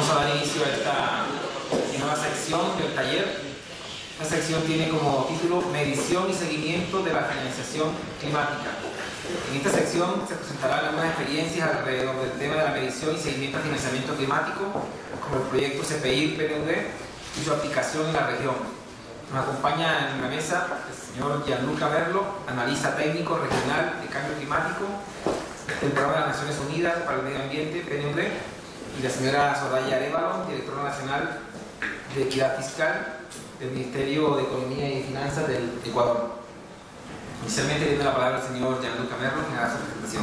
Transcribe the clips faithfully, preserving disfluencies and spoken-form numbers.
vamos a dar inicio a esta nueva sección del taller. Esta sección tiene como título Medición y seguimiento de la financiación climática. En esta sección se presentarán algunas experiencias alrededor del tema de la medición y seguimiento al financiamiento climático, como el proyecto C P I P N U D y su aplicación en la región. Nos acompaña en la mesa el señor Gianluca Merlo, analista técnico regional de cambio climático del Programa de las Naciones Unidas para el Medio Ambiente, P N U D, y la señora Soraya Arévalo, directora nacional de Equidad Fiscal del Ministerio de Economía y Finanzas del Ecuador. Inicialmente le doy la palabra al señor Gianluca Merlo, que hará su presentación.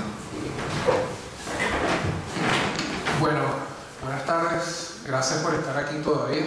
Bueno, buenas tardes, gracias por estar aquí todavía.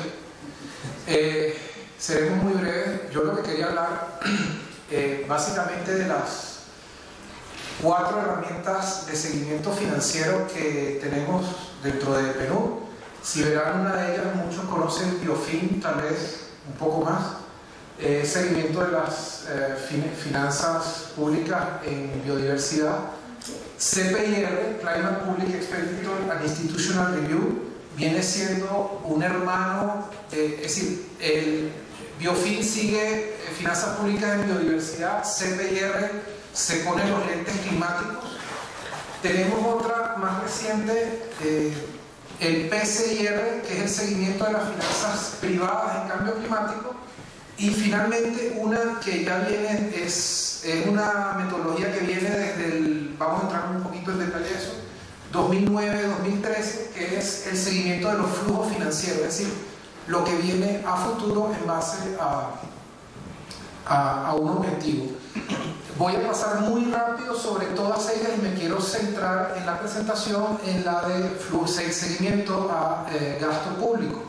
Eh, seremos muy breves. Yo lo que quería hablar eh, básicamente de las cuatro herramientas de seguimiento financiero que tenemos dentro de Perú. Si verán una de ellas, muchos conocen Biofin, tal vez un poco más. Eh, seguimiento de las eh, fin finanzas públicas en biodiversidad. C P I R, Climate Public Expenditure and Institutional Review, viene siendo un hermano, eh, es decir, el Biofin sigue eh, finanzas públicas en biodiversidad, C P I R se pone los lentes climáticos. Tenemos otra más reciente, eh, el P C I R, que es el seguimiento de las finanzas privadas en cambio climático. Y finalmente una que ya viene, es, es una metodología que viene desde el, vamos a entrar un poquito en detalle eso, dos mil nueve dos mil trece, que es el seguimiento de los flujos financieros, es decir, lo que viene a futuro en base a, a, a un objetivo. Voy a pasar muy rápido sobre todas ellas y me quiero centrar en la presentación en la de flujos, seguimiento a eh, gasto público.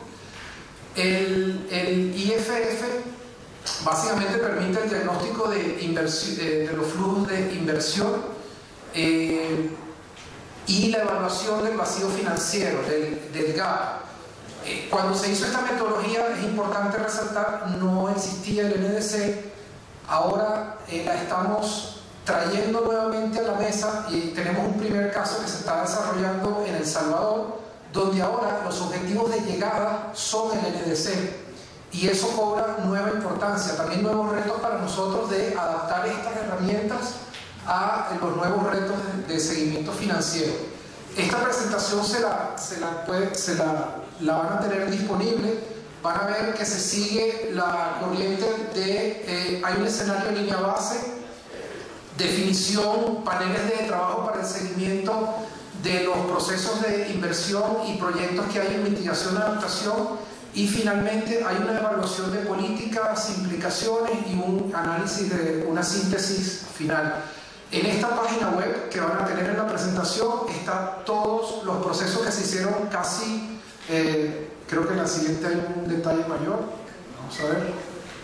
El, el I F F básicamente permite el diagnóstico de, de, de los flujos de inversión eh, y la evaluación del vacío financiero, del, del gap. Eh, cuando se hizo esta metodología, es importante resaltar, no existía el N D C. Ahora eh, la estamos trayendo nuevamente a la mesa y tenemos un primer caso que se está desarrollando en El Salvador, donde ahora los objetivos de llegada son el N D C y eso cobra nueva importancia, también nuevos retos para nosotros de adaptar estas herramientas a los nuevos retos de, de seguimiento financiero. Esta presentación se la, se la, puede, se la, la van a tener disponible. Van a ver que se sigue la corriente de, eh, hay un escenario en línea base, definición, paneles de trabajo para el seguimiento de los procesos de inversión y proyectos que hay en mitigación y adaptación, y finalmente hay una evaluación de políticas, implicaciones y un análisis de una síntesis final. En esta página web que van a tener en la presentación están todos los procesos que se hicieron casi, eh, creo que en la siguiente hay un detalle mayor, vamos a ver.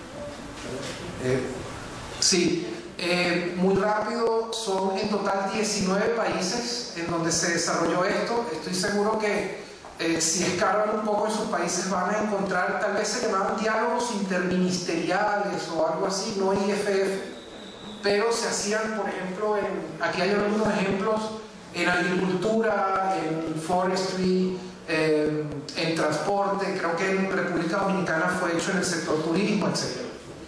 Eh, sí. Eh, muy rápido, son en total diecinueve países en donde se desarrolló esto. Estoy seguro que eh, si escarban un poco en sus países van a encontrar, tal vez se llamaban diálogos interministeriales o algo así, no I F F, pero se hacían, por ejemplo, en, aquí hay algunos ejemplos en agricultura, en forestry, eh, en transporte, creo que en República Dominicana fue hecho en el sector turismo, etcétera.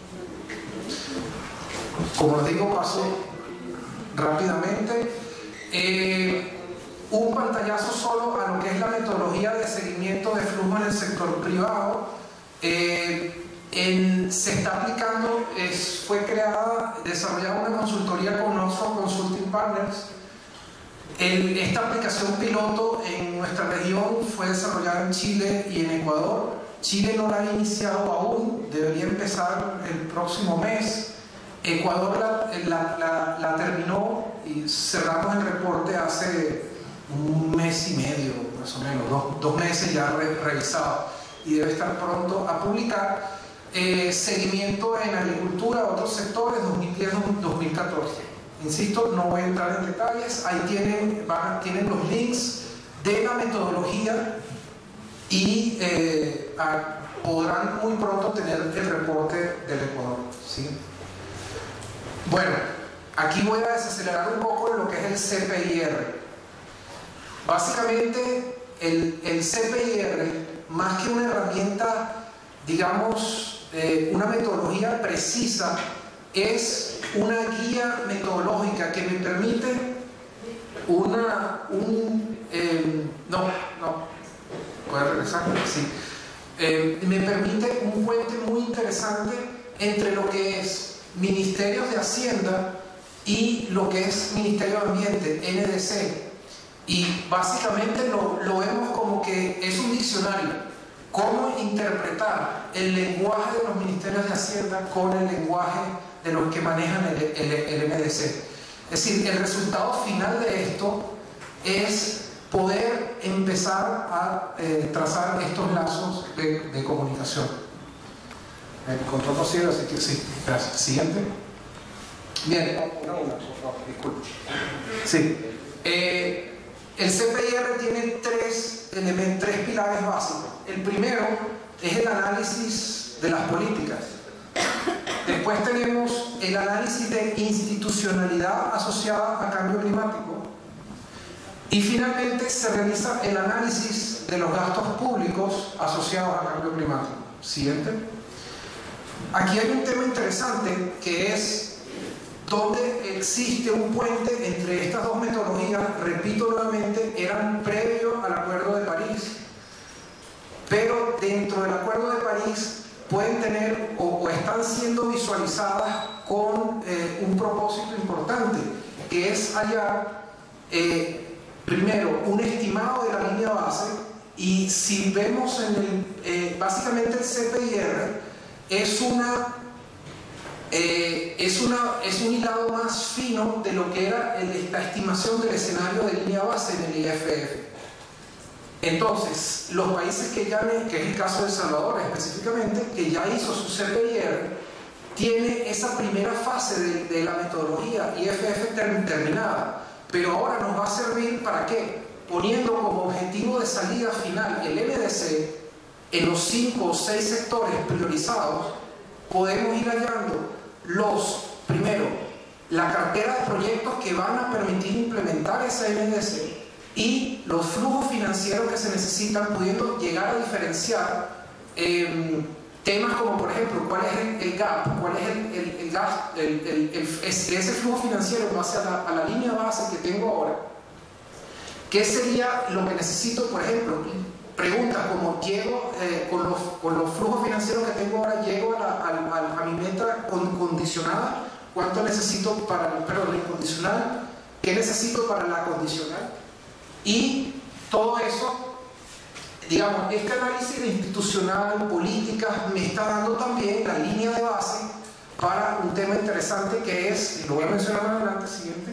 Como les digo, paso rápidamente. Eh, un pantallazo solo a lo que es la metodología de seguimiento de flujo en el sector privado. Eh, en, se está aplicando, es, fue creada, desarrollada una consultoría con Oxford Consulting Partners. El, esta aplicación piloto en nuestra región fue desarrollada en Chile y en Ecuador. Chile no la ha iniciado aún, debería empezar el próximo mes. Ecuador la, la, la, la terminó y cerramos el reporte hace un mes y medio, más o menos, dos, dos meses ya re, revisado, y debe estar pronto a publicar. Eh, seguimiento en agricultura, otros sectores, dos mil diez a dos mil catorce. Insisto, no voy a entrar en detalles, ahí tienen, van, tienen los links de la metodología y eh, a, podrán muy pronto tener el reporte del Ecuador, ¿sí? Bueno, aquí voy a desacelerar un poco en lo que es el C P I R. Básicamente, el, el C P I R, más que una herramienta, digamos, eh, una metodología precisa, es una guía metodológica que me permite una, un, eh, no, no, ¿puedo regresar? Sí. Eh, me permite un puente muy interesante entre lo que es Ministerios de Hacienda y lo que es Ministerio de Ambiente, N D C. Y básicamente lo, lo vemos como que es un diccionario. Cómo interpretar el lenguaje de los Ministerios de Hacienda con el lenguaje de los que manejan el, el, el N D C. Es decir, el resultado final de esto es poder empezar a eh, trazar estos lazos de, de comunicación. El control no sirve, así que sí. Gracias. Siguiente. Bien. Una, una, por favor, disculpe. Sí. Eh, el C P I R tiene tres elementos, tres pilares básicos. El primero es el análisis de las políticas. Después tenemos el análisis de institucionalidad asociada a cambio climático. Y finalmente se realiza el análisis de los gastos públicos asociados a cambio climático. Siguiente. Aquí hay un tema interesante que es donde existe un puente entre estas dos metodologías. Repito nuevamente, eran previo al Acuerdo de París, pero dentro del Acuerdo de París pueden tener o, o están siendo visualizadas con eh, un propósito importante, que es hallar eh, primero un estimado de la línea base. Y si vemos en el, eh, básicamente el C P I R es una eh, es una es un hilado más fino de lo que era el, la estimación del escenario de línea base en el I F F. Entonces, los países que ya, que es el caso de El Salvador específicamente, que ya hizo su C P I R, tiene esa primera fase de, de la metodología I F F terminada, pero ahora nos va a servir ¿para qué? Poniendo como objetivo de salida final el N D C en los cinco o seis sectores priorizados, podemos ir hallando los, primero, la cartera de proyectos que van a permitir implementar ese N D C y los flujos financieros que se necesitan, pudiendo llegar a diferenciar eh, temas como, por ejemplo, cuál es el, el gap, cuál es el, el, el, gas, el, el, el, ese flujo financiero en base a la, a la línea base que tengo ahora. ¿Qué sería lo que necesito? Por ejemplo, preguntas como llego eh, con, los, con los flujos financieros que tengo ahora, llego a, la, a, a, a mi meta con, condicionada, ¿cuánto necesito para, perdón, incondicional? ¿Qué necesito para la condicional? Y todo eso, digamos, este análisis institucional, políticas, me está dando también la línea de base para un tema interesante que es, y lo voy a mencionar más adelante, siguiente.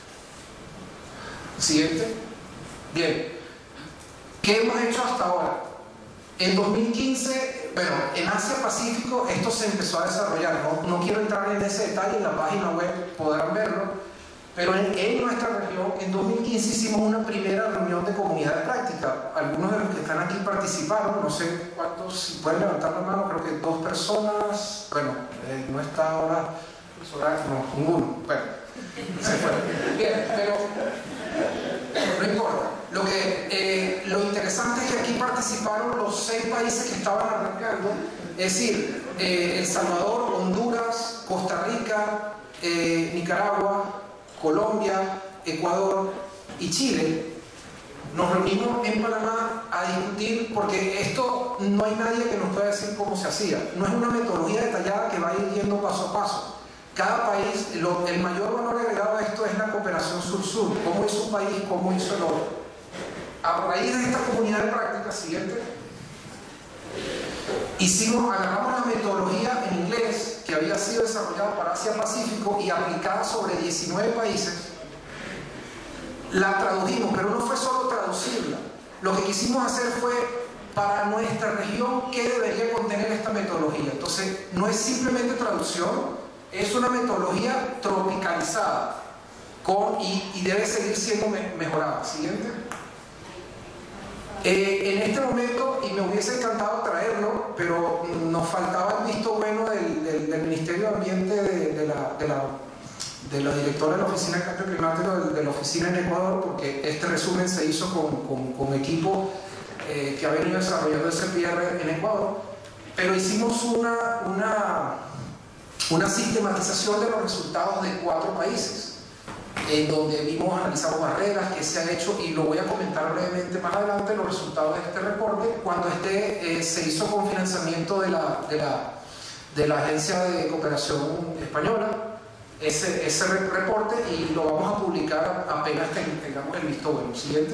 Siguiente. Bien. ¿Qué hemos hecho hasta ahora? En dos mil quince, bueno, en Asia-Pacífico esto se empezó a desarrollar. No, no quiero entrar en ese detalle, en la página web podrán verlo. Pero en, en nuestra región, en dos mil quince hicimos una primera reunión de comunidad de práctica. Algunos de los que están aquí participaron, no sé cuántos, si pueden levantar la mano, creo que dos personas, bueno, eh, no está ahora, no, ninguno, bueno, se fue. Bien, pero no importa. Lo, que, eh, lo interesante es que aquí participaron los seis países que estaban arrancando, es decir, eh, El Salvador, Honduras, Costa Rica, eh, Nicaragua, Colombia, Ecuador y Chile. Nos reunimos en Panamá a discutir, porque esto no hay nadie que nos pueda decir cómo se hacía. No es una metodología detallada que va a ir yendo paso a paso. Cada país, lo, el mayor valor agregado a esto es la cooperación sur-sur. Cómo hizo un país, cómo hizo el otro. A raíz de esta comunidad de práctica, siguiente, hicimos, agarramos la metodología en inglés que había sido desarrollada para Asia-Pacífico y aplicada sobre diecinueve países. La tradujimos, pero no fue solo traducirla. Lo que quisimos hacer fue, para nuestra región, ¿qué debería contener esta metodología? Entonces, no es simplemente traducción, es una metodología tropicalizada con, y, y debe seguir siendo me, mejorada. Siguiente. Eh, en este momento, y me hubiese encantado traerlo, pero nos faltaba el visto bueno del, del, del Ministerio de Ambiente de, de, la, de, la, de la directora de la Oficina de Cambio Climático de, de la oficina en Ecuador, porque este resumen se hizo con, con, con equipo eh, que ha venido desarrollando el C P I R en Ecuador, pero hicimos una, una, una sistematización de los resultados de cuatro países, en donde vimos, analizamos barreras, qué se ha hecho, y lo voy a comentar brevemente más adelante, los resultados de este reporte, cuando este eh, se hizo con financiamiento de la, de la, de la Agencia de Cooperación Española, ese, ese reporte, y lo vamos a publicar apenas tengamos el visto bueno. Siguiente.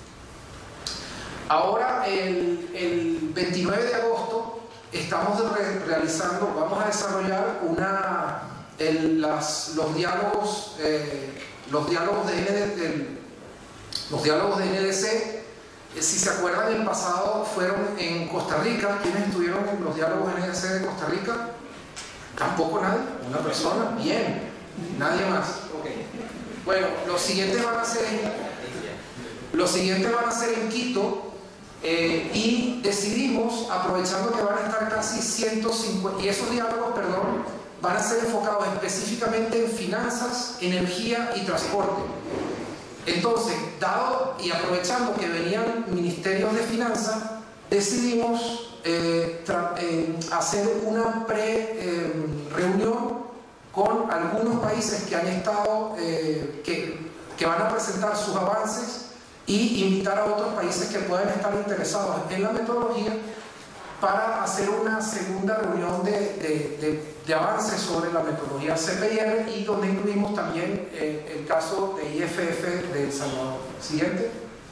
Ahora, el, el veintinueve de agosto, estamos re realizando, vamos a desarrollar una, el, las, los diálogos, eh, los diálogos de N D, del, los diálogos de N D C. Si se acuerdan, en el pasado fueron en Costa Rica. ¿Quiénes estuvieron en los diálogos de N D C de Costa Rica? Tampoco nadie, una persona, bien, nadie más. Okay. Bueno, los siguientes van a ser en, los siguientes van a ser en Quito, eh, y decidimos, aprovechando que van a estar casi ciento cincuenta, y esos diálogos, perdón, van a ser enfocados específicamente en finanzas, energía y transporte. Entonces, dado y aprovechando que venían ministerios de finanzas, decidimos Eh, eh, hacer una pre-reunión eh, con algunos países que han estado, eh, que, que van a presentar sus avances, y invitar a otros países que puedan estar interesados en la metodología para hacer una segunda reunión de, de, de, de avances sobre la metodología C P I R, y donde incluimos también eh, el caso de I F F de El Salvador. Siguiente.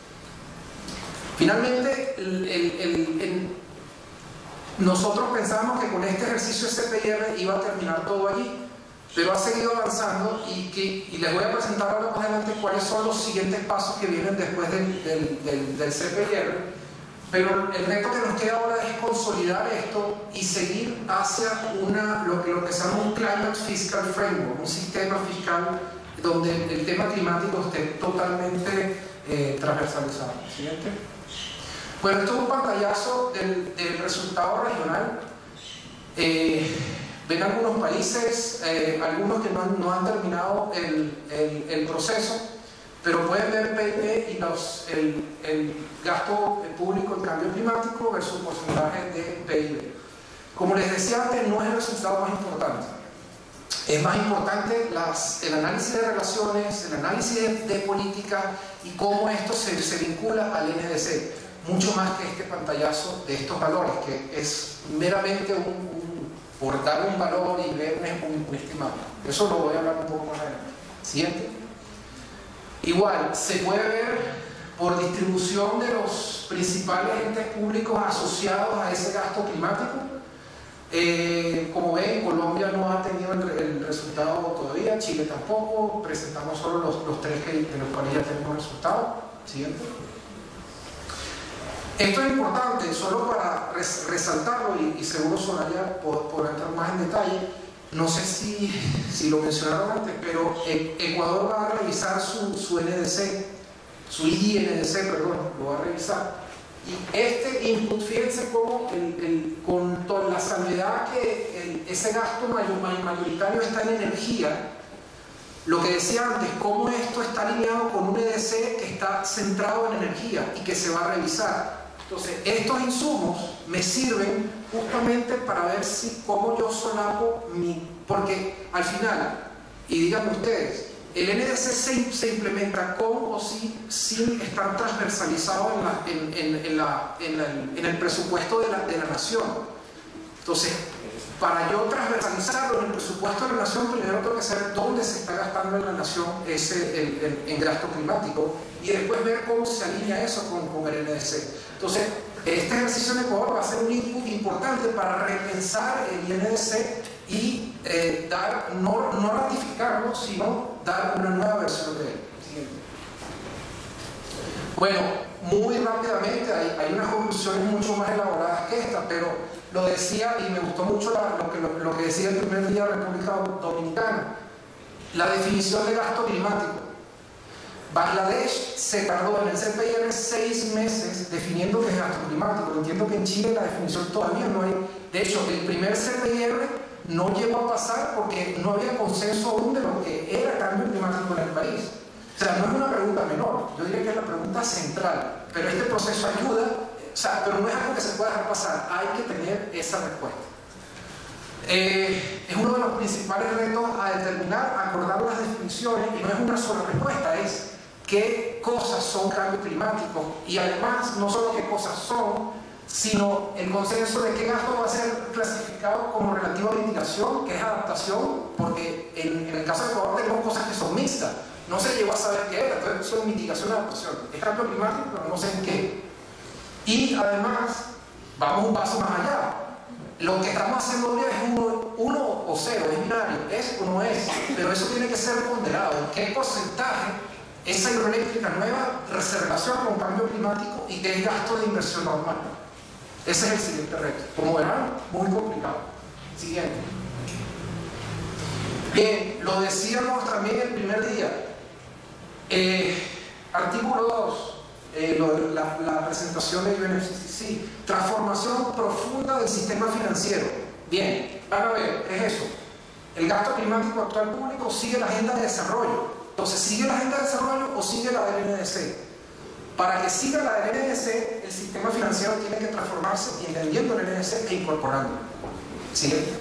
Finalmente, el, el, el, el nosotros pensamos que con este ejercicio de C P I R iba a terminar todo allí, pero ha seguido avanzando, y, que, y les voy a presentar ahora más adelante cuáles son los siguientes pasos que vienen después del, del, del, del C P I R. Pero el reto que nos queda ahora es consolidar esto y seguir hacia una, lo, que, lo que se llama un Climate Fiscal Framework, un sistema fiscal donde el tema climático esté totalmente eh, transversalizado. Siguiente. Bueno, esto es un pantallazo del, del resultado regional. Eh, ven algunos países, eh, algunos que no han, no han terminado el, el, el proceso, pero pueden ver P I B y los, el, el gasto público en cambio climático versus porcentaje de P I B. Como les decía antes, no es el resultado más importante. Es más importante las, el análisis de relaciones, el análisis de, de política, y cómo esto se, se vincula al N D C. Mucho más que este pantallazo de estos valores, que es meramente un, un, por dar un valor y ver un, un estimado. Eso lo voy a hablar un poco más adelante. Siguiente. Igual, se puede ver por distribución de los principales entes públicos asociados a ese gasto climático. Eh, como ven, Colombia no ha tenido el, el resultado todavía, Chile tampoco. Presentamos solo los, los tres que, de los cuales ya tenemos resultado. Siguiente. Esto es importante, solo para res, resaltarlo, y, y seguro Soraya por, por entrar más en detalle. No sé si, si lo mencionaron antes, pero Ecuador va a revisar su, su N D C, su I N D C, perdón, lo va a revisar. Y este input, fíjense cómo el, el, con toda la salvedad que el, ese gasto mayor, mayoritario está en energía, lo que decía antes, cómo esto está alineado con un N D C que está centrado en energía y que se va a revisar. Entonces, estos insumos me sirven justamente para ver si cómo yo solapo mi... Porque al final, y díganme ustedes, el N D C se, se implementa con o sin, sin estar transversalizado en, la, en, en, en, la, en, la, en el presupuesto de la, de la nación. Entonces, para yo transversalizarlo en el presupuesto de la nación, primero tengo que saber dónde se está gastando en la nación ese el, el, el gasto climático, y después ver cómo se alinea eso con, con el N D C. Entonces, este ejercicio en Ecuador va a ser un input importante para repensar el N D C y eh, dar, no, no ratificarlo, sino dar una nueva versión de él. Siguiente. Bueno, muy rápidamente, hay, hay unas conclusiones mucho más elaboradas que esta, pero lo decía, y me gustó mucho la, lo, que, lo, lo que decía el primer día de la República Dominicana, la definición de gasto climático. Bangladesh se tardó en el C P I R seis meses definiendo qué es gasto climático. Entiendo que en Chile la definición todavía no hay. De hecho, el primer C P I R no llegó a pasar porque no había consenso aún de lo que era cambio climático en el país. O sea, no es una pregunta menor, yo diría que es la pregunta central, pero este proceso ayuda, o sea, pero no es algo que se pueda dejar pasar, hay que tener esa respuesta. Eh, es uno de los principales retos a determinar, acordar las definiciones, y no es una sola respuesta, es qué cosas son cambio climático, y además no solo qué cosas son, sino el consenso de qué gasto va a ser clasificado como relativo a mitigación, que es adaptación, porque en, en el caso de Ecuador tenemos cosas que son mixtas, no se llegó a saber qué era, entonces son mitigación y adaptación, es cambio climático, pero no sé en qué. Y además, vamos un paso más allá. Lo que estamos haciendo hoy es uno, uno o cero, es binario, es o no es, pero eso tiene que ser ponderado. ¿En qué porcentaje esa hidroeléctrica nueva se relaciona con cambio climático y qué es gasto de inversión normal? Ese es el siguiente reto. Como verán, muy complicado. Siguiente. Bien, lo decíamos también el primer día. Eh, artículo dos. Eh, lo, la, la presentación de U N F C C C, transformación profunda del sistema financiero. Bien, van a ver, es eso. El gasto climático actual público sigue la agenda de desarrollo. Entonces, ¿sigue la agenda de desarrollo o sigue la del N D C? Para que siga la del N D C, el sistema financiero tiene que transformarse y entendiendo el N D C e incorporando. Siguiente.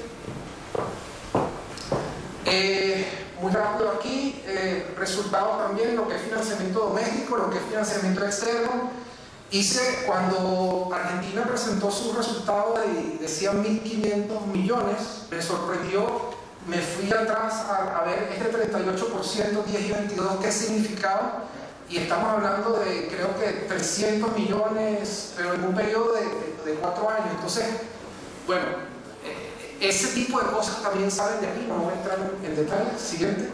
Eh, Muy rápido aquí, eh, resultado también lo que es financiamiento doméstico, lo que es financiamiento externo. Hice, cuando Argentina presentó su resultado de, decían mil quinientos millones, me sorprendió, me fui atrás a, a ver este treinta y ocho por ciento, diez y veintidós, qué significaba, y estamos hablando de, creo que trescientos millones, pero en un periodo de, de, de cuatro años. Entonces, bueno, ese tipo de cosas también salen de aquí, no voy a entrar en detalle. Siguiente.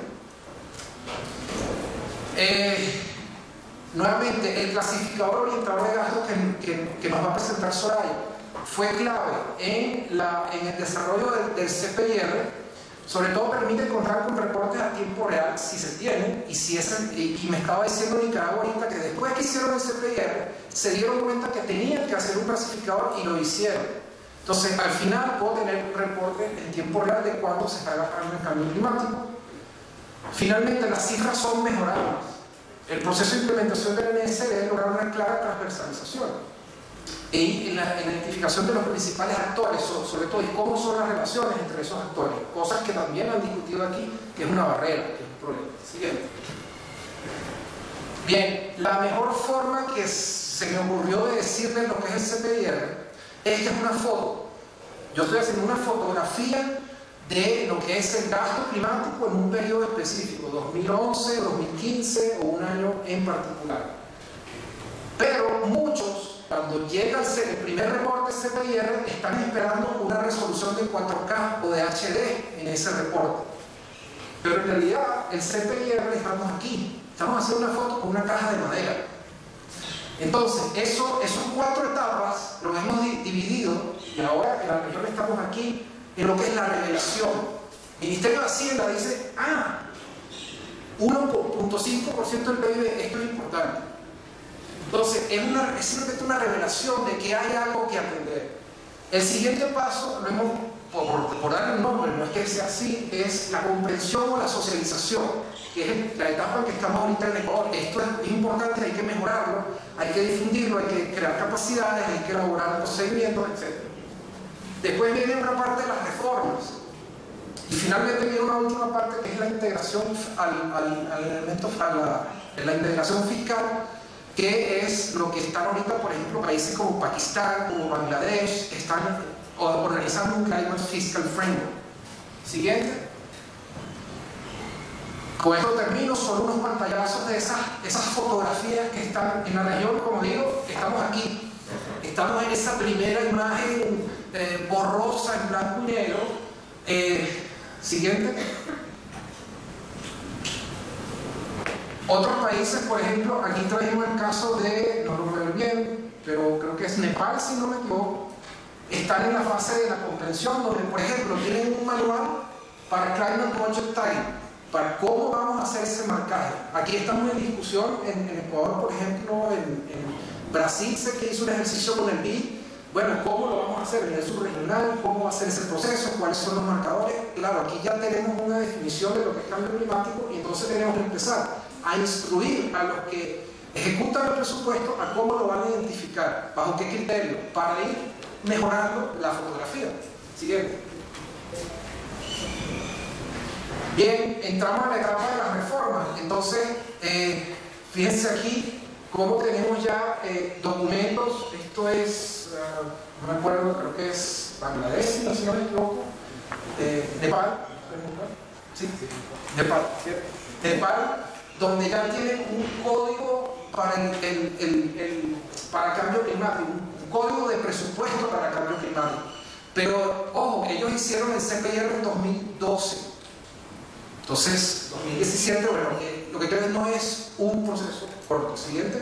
Eh, nuevamente, el clasificador orientador de gastos que, que, que nos va a presentar Soraya fue clave en, la, en el desarrollo del, del C P I R. Sobre todo permite contar con reportes a tiempo real, si se tienen, y, si es el, y, y me estaba diciendo Nicaragua ahorita que después que hicieron el C P I R, se dieron cuenta que tenían que hacer un clasificador y lo hicieron. Entonces, al final puedo tener un reporte en tiempo real de cuánto se está gastando en cambio climático. Finalmente, las cifras son mejorables. El proceso de implementación del N D C debe lograr una clara transversalización y en la identificación de los principales actores, sobre todo, y cómo son las relaciones entre esos actores. Cosas que también han discutido aquí, que es una barrera, que es un problema. Siguiente. Bien, la mejor forma que se me ocurrió de decirles lo que es el C P I R esta es una foto. Yo estoy haciendo una fotografía de lo que es el gasto climático en un periodo específico, dos mil once, dos mil quince o un año en particular. Pero muchos, cuando llega el primer reporte C P I R, están esperando una resolución de cuatro K o de H D en ese reporte. Pero en realidad, el C P I R estamos aquí. Estamos haciendo una foto con una caja de madera. Entonces, eso, esos cuatro etapas los hemos dividido y ahora en la región estamos aquí en lo que es la revelación. El Ministerio de Hacienda dice, ah, uno punto cinco por ciento del P I B, esto es importante. Entonces, es, una, es simplemente una revelación de que hay algo que aprender. El siguiente paso, lo hemos, por, por darle un nombre, no es que sea así, es la comprensión o la socialización, que es la etapa en que estamos ahorita en Ecuador. Esto es importante, hay que mejorarlo, hay que difundirlo, hay que crear capacidades, hay que elaborar procedimientos, etcétera. Después viene una parte de las reformas y finalmente viene una última parte que es la integración al, al, al elemento, a la, la integración fiscal, que es lo que están ahorita, por ejemplo, países como Pakistán, como Bangladesh, están organizando un Climate Fiscal Framework. Siguiente. Con esto termino, son unos pantallazos de esas, esas fotografías que están en la región. Como digo, estamos aquí, estamos en esa primera imagen eh, borrosa en blanco y negro. Eh, siguiente. Otros países, por ejemplo, aquí trajimos el caso de, no lo veo bien, pero creo que es Nepal, si no me equivoco, están en la fase de la comprensión, donde, por ejemplo, tienen un manual para Climate Budget Time, para cómo vamos a hacer ese marcaje. Aquí estamos en discusión, en, en Ecuador, por ejemplo, en, en Brasil sé que hizo un ejercicio con el B I bueno, ¿cómo lo vamos a hacer? ¿A nivel subregional? ¿Cómo va a ser ese proceso? ¿Cuáles son los marcadores? Claro, aquí ya tenemos una definición de lo que es cambio climático y entonces tenemos que empezar a instruir a los que ejecutan el presupuesto a cómo lo van a identificar, bajo qué criterio, para ir mejorando la fotografía. Siguiente. Bien, entramos a la etapa de las reformas. Entonces, eh, fíjense aquí cómo tenemos ya eh, documentos. Esto es, uh, no me acuerdo, creo que es Bangladesh, si no me equivoco, eh, Nepal, sí, Nepal, ¿cierto? Nepal, donde ya tienen un código para el, el, el, el para cambio climático, un código de presupuesto para cambio climático. Pero, ojo, ellos hicieron el C P I R en dos mil doce. Entonces, dos mil diecisiete, bueno, eh, lo que creo no es un proceso corto. Siguiente.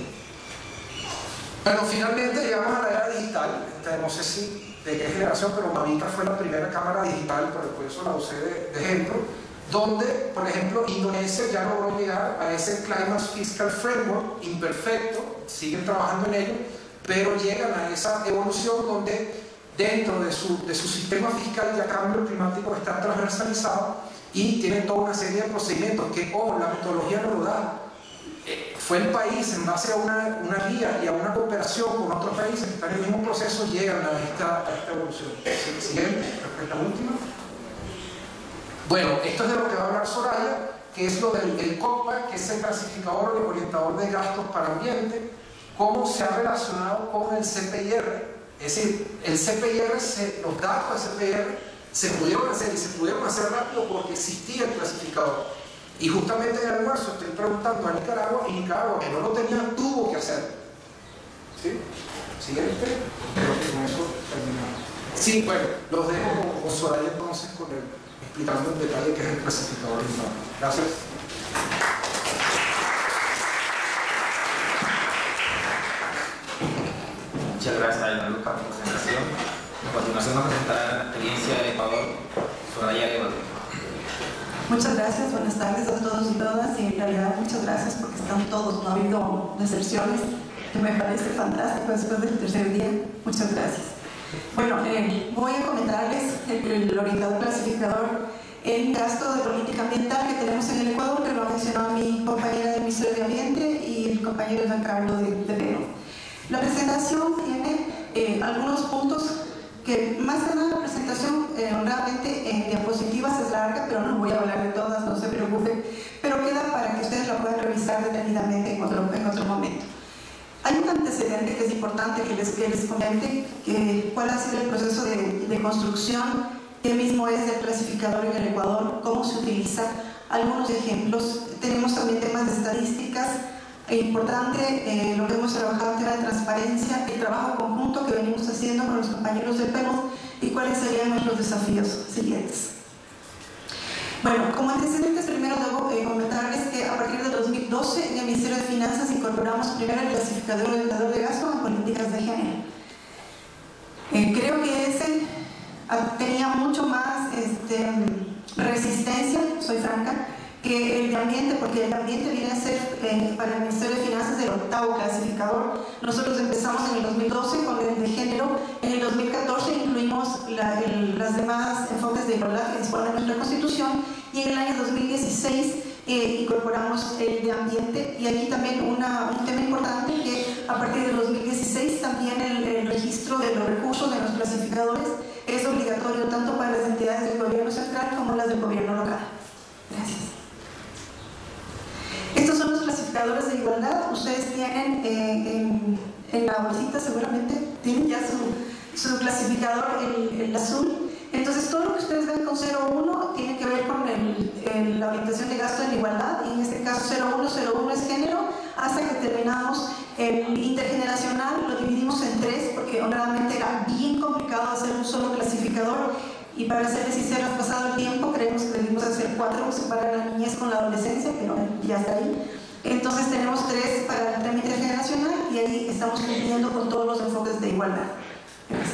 Bueno, finalmente llegamos a la era digital. No sé si de qué generación, pero Mavica fue la primera cámara digital, por eso la usé de, de ejemplo, donde, por ejemplo, Indonesia ya logró llegar a ese Climate Fiscal Framework imperfecto, siguen trabajando en ello, pero llegan a esa evolución donde dentro de su, de su sistema fiscal ya cambio climático está transversalizado y tienen toda una serie de procedimientos que, ojo, la metodología no lo da. Eh, fue el país, en base a una, una guía y a una cooperación con otros países que están en el mismo proceso, llegan a esta, a esta evolución. Siguiente, respecto a la última. Bueno, esto es de lo que va a hablar Soraya, que es lo del el COPA, que es el clasificador o orientador de gastos para ambiente, cómo se ha relacionado con el C P I R. Es decir, el C P I R, se, los datos del C P I R se pudieron hacer y se pudieron hacer rápido porque existía el clasificador. Y justamente en el almuerzo estoy preguntando a Nicaragua, y Nicaragua, que no lo tenía, tuvo que hacerlo. ¿Sí? Siguiente. Creo que con eso terminamos. Sí, bueno, los dejo con, con Soraya entonces, con el, explicando en detalle qué es el clasificador. Gracias. Muchas gracias a Iván Lucas por la presentación. A continuación nos presentará la experiencia del Ecuador, Soraya Guevara. Muchas gracias, buenas tardes a todos y todas, y en realidad muchas gracias porque están todos, no ha habido deserciones, que me parece fantástico después del tercer día. Muchas gracias. Bueno, eh, voy a comentarles el, el orientador clasificador en gasto de política ambiental que tenemos en el Ecuador, que lo ha mencionado mi compañera del Ministerio de Ambiente y el compañero Juan Carlos de, de Vero. La presentación tiene eh, algunos puntos que, más que nada, la presentación eh, honradamente en diapositivas es larga, pero no voy a hablar de todas, no se preocupen, pero queda para que ustedes la puedan revisar detenidamente en otro, en otro momento. Hay un antecedente que es importante que les, que les comente, que, cuál ha sido el proceso de, de construcción, qué mismo es el clasificador en el Ecuador, cómo se utiliza, algunos ejemplos. Tenemos también temas de estadísticas. Importante eh, lo que hemos trabajado en la transparencia, el trabajo conjunto que venimos haciendo con los compañeros de P E M O y cuáles serían nuestros desafíos siguientes. Bueno, como antecedentes, primero debo eh, comentarles que a partir del dos mil doce en el Ministerio de Finanzas incorporamos primero el clasificador orientador de gasto en políticas de género. Eh, creo que ese tenía mucho más este, resistencia, soy franca, que el de ambiente, porque el ambiente viene a ser eh, para el Ministerio de Finanzas el octavo clasificador. Nosotros empezamos en el dos mil doce con el de género, en el dos mil catorce incluimos la, el, las demás enfoques de igualdad que dispone nuestra Constitución, y en el año dos mil dieciséis eh, incorporamos el de ambiente, y aquí también una, un tema importante, que a partir del dos mil dieciséis también el, el registro de los recursos de los clasificadores es obligatorio tanto para las entidades del gobierno central como las del gobierno local. Gracias. Estos son los clasificadores de igualdad. Ustedes tienen eh, en, en la bolsita, seguramente tienen ya su, su clasificador, el, el azul. Entonces, todo lo que ustedes ven con cero uno tiene que ver con el, el, la orientación de gasto en igualdad, y en este caso cero uno, cero uno es género, hasta que terminamos el intergeneracional. Lo dividimos en tres porque honradamente era bien complicado hacer un solo clasificador, y para serles sinceros, pasado el tiempo creemos que debimos hacer cuatro, separar la niñez con la adolescencia, pero ya está ahí. Entonces tenemos tres para el trámite generacional, y ahí estamos cumpliendo con todos los enfoques de igualdad. Gracias.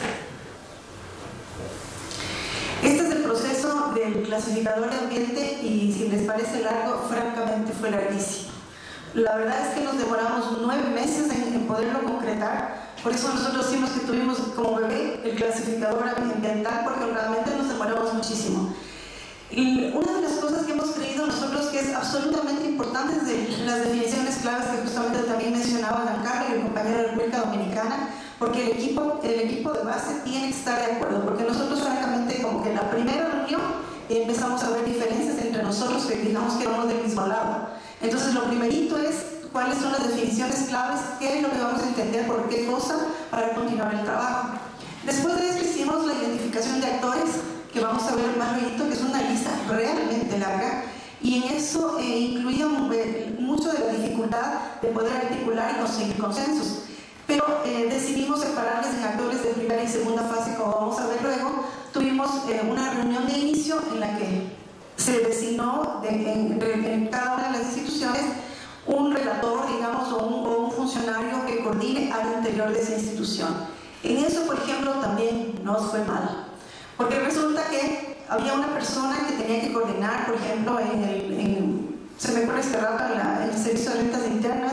Este es el proceso del clasificador de ambiente, y si les parece largo, francamente fue larguísimo. La verdad es que nos demoramos nueve meses en, en poderlo concretar, Por eso nosotros decimos que tuvimos como bebé el clasificador ambiental, porque realmente nos demoramos muchísimo. Y una de las cosas que hemos creído nosotros que es absolutamente importante es de las definiciones claves que justamente también mencionaba Ana Carla y el compañero de la República Dominicana, porque el equipo, el equipo de base tiene que estar de acuerdo, porque nosotros francamente como que en la primera reunión empezamos a ver diferencias entre nosotros que digamos que vamos del mismo lado. Entonces lo primerito es cuáles son las definiciones claves, qué es lo que vamos a entender por qué cosa para continuar el trabajo. Después de eso hicimos la identificación de actores, que vamos a ver más luego, que es una lista realmente larga, y en eso eh, incluía mucho de la dificultad de poder articular y conseguir consensos. Pero eh, decidimos separarles en actores de primera y segunda fase, como vamos a ver luego. Tuvimos eh, una reunión de inicio en la que se designó de, en, en cada una de las instituciones un relator, digamos, o un, o un funcionario que coordine al interior de esa institución. En eso, por ejemplo, también nos fue mal, porque resulta que había una persona que tenía que coordinar, por ejemplo, en el, en, se me ocurre este rato, en, la, en el servicio de rentas internas,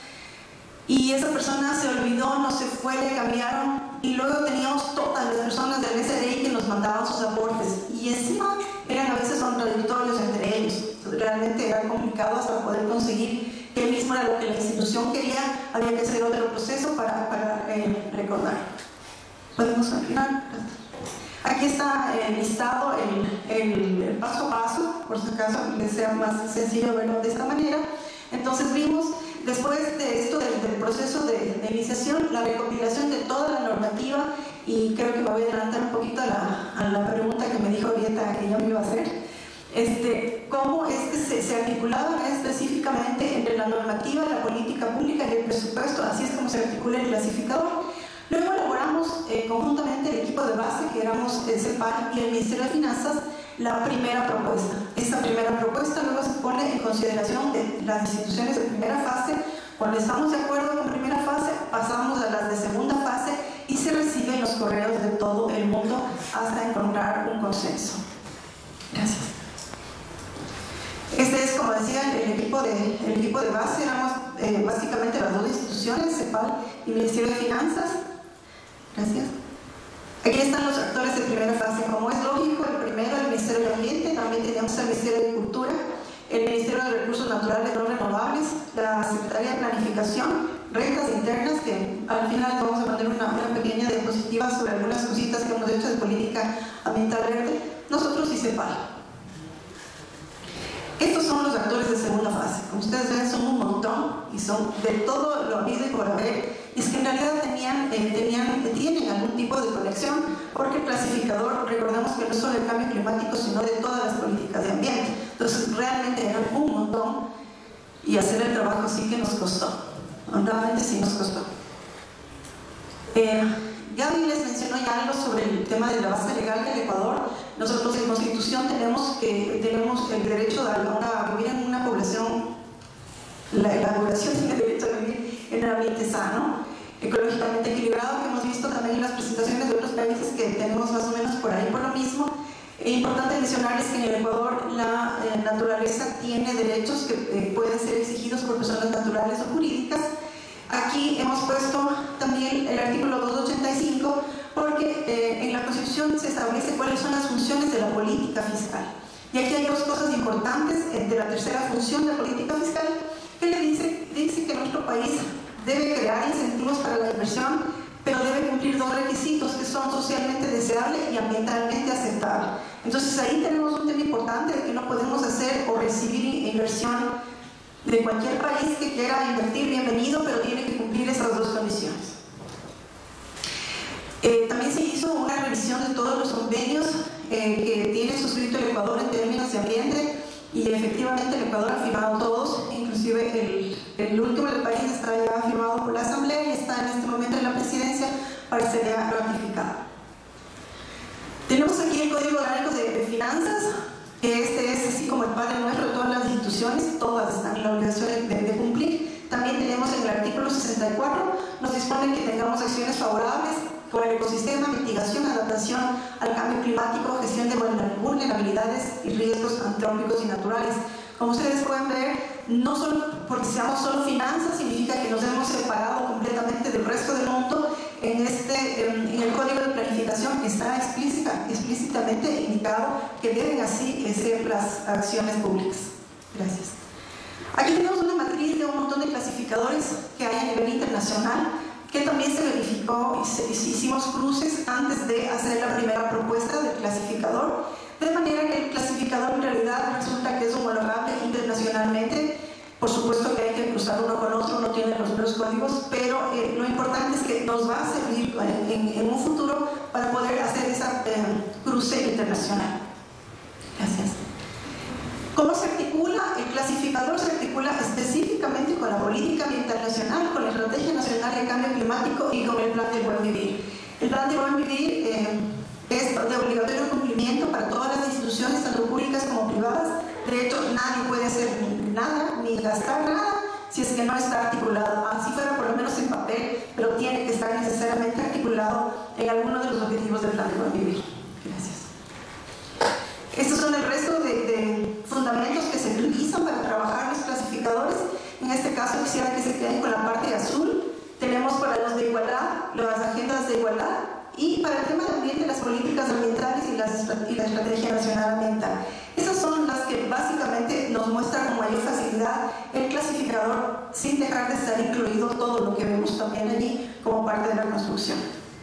y esa persona se olvidó, no se fue, le cambiaron, y luego teníamos todas las personas del S D I que nos mandaban sus aportes, y encima eran a veces contradictorios entre ellos. Realmente era complicado hasta poder conseguir que mismo era lo que la institución quería, había que hacer otro proceso para, para eh, recordar. ¿Podemos continuar? Aquí está el listado, el, el, el paso a paso, por si acaso les sea más sencillo verlo de esta manera. Entonces vimos, después de esto, del, del proceso de, de iniciación, la recopilación de toda la normativa, y creo que me voy a adelantar un poquito a la, a la pregunta que me dijo Vieta que yo me iba a hacer. Este, cómo es que se, se articulaban específicamente entre la normativa, la política pública y el presupuesto, así es como se articula el clasificador. Luego elaboramos eh, conjuntamente el equipo de base, que éramos el CEPAL y el Ministerio de Finanzas, la primera propuesta. Esta primera propuesta luego se pone en consideración de las instituciones de primera fase. Cuando estamos de acuerdo con primera fase, pasamos a las de segunda fase y se reciben los correos de todo el mundo hasta encontrar un consenso. Gracias. Este es, como decía, el equipo de, el equipo de base. Éramos eh, básicamente las dos instituciones, CEPAL y Ministerio de Finanzas. Gracias. Aquí están los actores de primera fase. Como es lógico, el primero, el Ministerio de Ambiente, también teníamos el Ministerio de Cultura, el Ministerio de Recursos Naturales no Renovables, la Secretaría de Planificación, Rentas Internas, que al final vamos a poner una, una pequeña diapositiva sobre algunas cositas que hemos hecho de política ambiental verde, nosotros y CEPAL. Estos son los actores de segunda fase. Como ustedes ven, son un montón y son de todo lo habido y por haber. Y es que en realidad tenían, eh, tenían, tienen algún tipo de conexión, porque el clasificador, recordemos que no es solo el cambio climático, sino de todas las políticas de ambiente. Entonces, realmente eran un montón y hacer el trabajo sí que nos costó. Realmente sí nos costó. Eh, Gaby les mencionó ya algo sobre el tema de la base legal del Ecuador. Nosotros en Constitución tenemos, que, tenemos el derecho a, una, a vivir en una población, la, la población tiene derecho a vivir en un ambiente sano, ecológicamente equilibrado, que hemos visto también en las presentaciones de otros países que tenemos más o menos por ahí por lo mismo. Es importante mencionarles que en el Ecuador la eh, naturaleza tiene derechos que eh, pueden ser exigidos por personas naturales o jurídicas. Aquí hemos puesto también el artículo doscientos ochenta y cinco, porque eh, en la Constitución se establece cuáles son las funciones de la política fiscal. Y aquí hay dos cosas importantes eh, de la tercera función de la política fiscal, que le dice, dice que nuestro país debe crear incentivos para la inversión, pero debe cumplir dos requisitos que son socialmente deseable y ambientalmente aceptable. Entonces ahí tenemos un tema importante de que no podemos hacer o recibir inversión de cualquier país que quiera invertir, bienvenido, pero tiene que cumplir esas dos condiciones. Eh, también se hizo una revisión de todos los convenios eh, que tiene suscrito el Ecuador en términos de ambiente, y efectivamente el Ecuador ha firmado todos, inclusive el, el último del país está ya firmado por la Asamblea y está en este momento en la presidencia para ser ya ratificado. Tenemos aquí el Código Orgánico de, de Finanzas, que este es así como el padre nuestro de todas las instituciones, todas están en la obligación de, de cumplir. También tenemos en el artículo sesenta y cuatro, nos dispone que tengamos acciones favorables con el ecosistema, mitigación, adaptación al cambio climático, gestión de vulnerabilidades y riesgos antrópicos y naturales. Como ustedes pueden ver, no solo porque seamos solo finanzas significa que nos hemos separado completamente del resto del mundo en, este, en el Código de Planificación está explícita, explícitamente indicado que deben así ser las acciones públicas. Gracias. Aquí tenemos una matriz de un montón de clasificadores que hay a nivel internacional, que también se verificó y se, hicimos cruces antes de hacer la primera propuesta del clasificador, de manera que el clasificador en realidad resulta que es homologable internacionalmente. Por supuesto que hay que cruzar uno con otro, no tiene los mismos códigos, pero eh, lo importante es que nos va a servir en, en, en un futuro para poder hacer esa eh, cruce internacional. Gracias. ¿Cómo se articula? El clasificador se articula específicamente con la política ambiental nacional, con la Estrategia Nacional de Cambio Climático y con el Plan de Buen Vivir. El Plan de Buen Vivir eh, es de obligatorio cumplimiento para todas las instituciones, tanto públicas como privadas. De hecho, nadie puede hacer nada, ni gastar nada, si es que no está articulado. Así fuera por lo menos en papel, pero tiene que estar necesariamente articulado en alguno de los objetivos del Plan de Buen Vivir. Gracias. Estos son el resto de, de fundamentos que se utilizan para trabajar los clasificadores. En este caso quisiera que se queden con la parte azul. Tenemos para los de igualdad, las agendas de igualdad, y para el tema de ambiente, las políticas ambientales y, las, y la Estrategia Nacional Ambiental. Esas son las que básicamente nos muestran con mayor facilidad el clasificador, sin dejar de estar incluido todo lo que vemos también allí como parte de la construcción.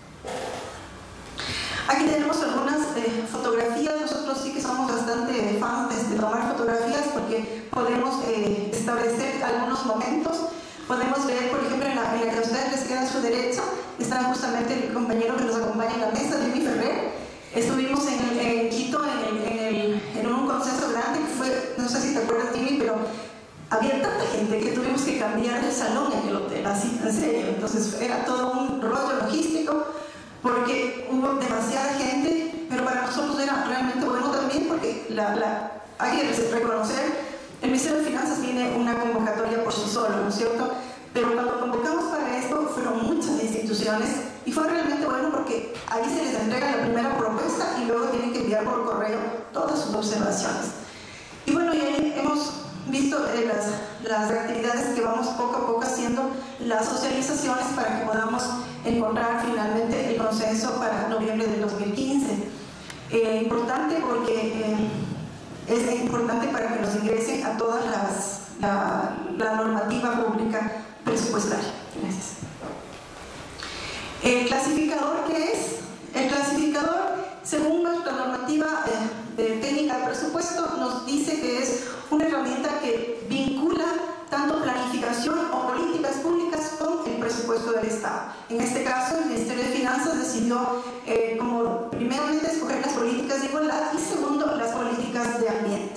Aquí tenemos algunas eh, fotografías. Nosotros sí que somos bastante fans de, de tomar fotografías porque podemos eh, establecer algunos momentos. Podemos ver, por ejemplo, en la, en la que a ustedes les queda a su derecha, está justamente el compañero que nos acompaña en la mesa, Jimmy Ferrer. Estuvimos en, el, en Quito en, el, en, el, en un consenso grande que fue, no sé si te acuerdas, Jimmy, pero había tanta gente que tuvimos que cambiar el salón en el hotel, así, en serio. Entonces era todo un rollo logístico, porque hubo demasiada gente, pero para nosotros era realmente bueno también, porque la, la, hay que reconocer, el Ministerio de Finanzas tiene una convocatoria por sí solo, ¿no es cierto? Pero cuando convocamos para esto, fueron muchas instituciones, y fue realmente bueno porque ahí se les entrega la primera propuesta y luego tienen que enviar por correo todas sus observaciones. Y bueno, ya hemos visto eh, las, las actividades que vamos poco a poco haciendo, las socializaciones para que podamos encontrar finalmente el consenso para noviembre del dos mil quince. Eh, importante porque eh, es importante para que nos ingresen a todas las la, la normativa pública presupuestaria. Gracias. El clasificador, ¿qué es? El clasificador, según nuestra normativa eh, de técnica de presupuesto, nos dice que es una herramienta que vincula tanto planificación o políticas públicas con el presupuesto del Estado. En este caso, el Ministerio de Finanzas decidió eh, como primeramente escoger las políticas de igualdad y segundo, las políticas de ambiente.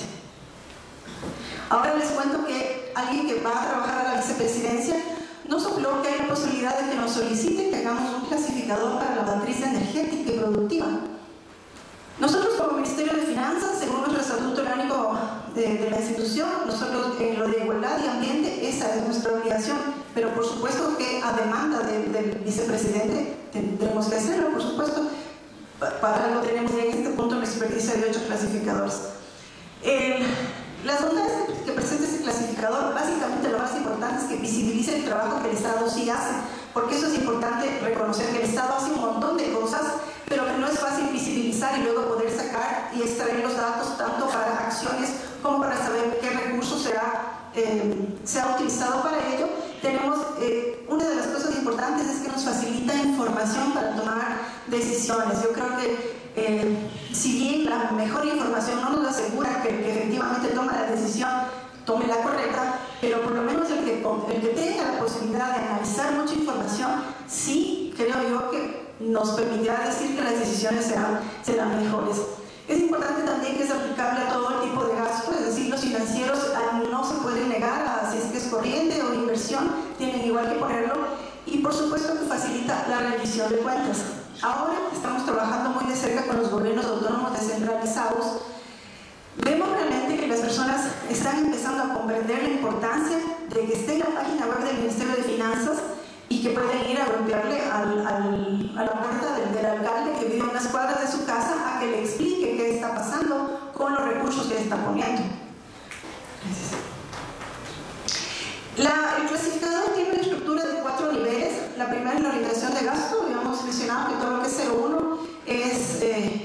Ahora les cuento que alguien que va a trabajar a la vicepresidencia nos sopló que hay la posibilidad de que nos solicite que hagamos un clasificador para la matriz energética y productiva. Nosotros como Ministerio de Finanzas, según nuestro estatuto orgánico de, de la institución, nosotros en lo de igualdad y ambiente, esa es nuestra obligación, pero por supuesto que a demanda de, del vicepresidente tendremos que hacerlo, por supuesto, para algo tenemos en este punto una experticia de ocho clasificadores. El, las bondades que presenta ese clasificador, básicamente lo más importante es que visibilice el trabajo que el Estado sí hace, porque eso es importante reconocer que el Estado hace un montón de cosas, pero que no es fácil visibilizar y luego poder sacar y extraer los datos tanto para acciones como para saber qué recursos se ha, eh, se ha utilizado para ello. Tenemos, eh, una de las cosas importantes es que nos facilita información para tomar decisiones. Yo creo que eh, si bien la mejor información no nos asegura que el que efectivamente toma la decisión tome la correcta, pero por lo menos el que, el que tenga la posibilidad de analizar mucha información, sí creo yo que nos permitirá decir que las decisiones serán, serán mejores. Es importante también que es aplicable a todo tipo de gastos, es decir, los financieros no se pueden negar a si es que es corriente o inversión, tienen igual que ponerlo, y por supuesto que facilita la rendición de cuentas. Ahora estamos trabajando muy de cerca con los gobiernos autónomos descentralizados. Vemos realmente que las personas están empezando a comprender la importancia de que esté en la página web del Ministerio de Finanzas y que pueden ir a golpearle al, al, a la puerta del, del alcalde que vive a unas cuadras de su casa a que le explique qué está pasando con los recursos que está poniendo. La, el clasificador tiene una estructura de cuatro niveles. La primera es la orientación de gasto,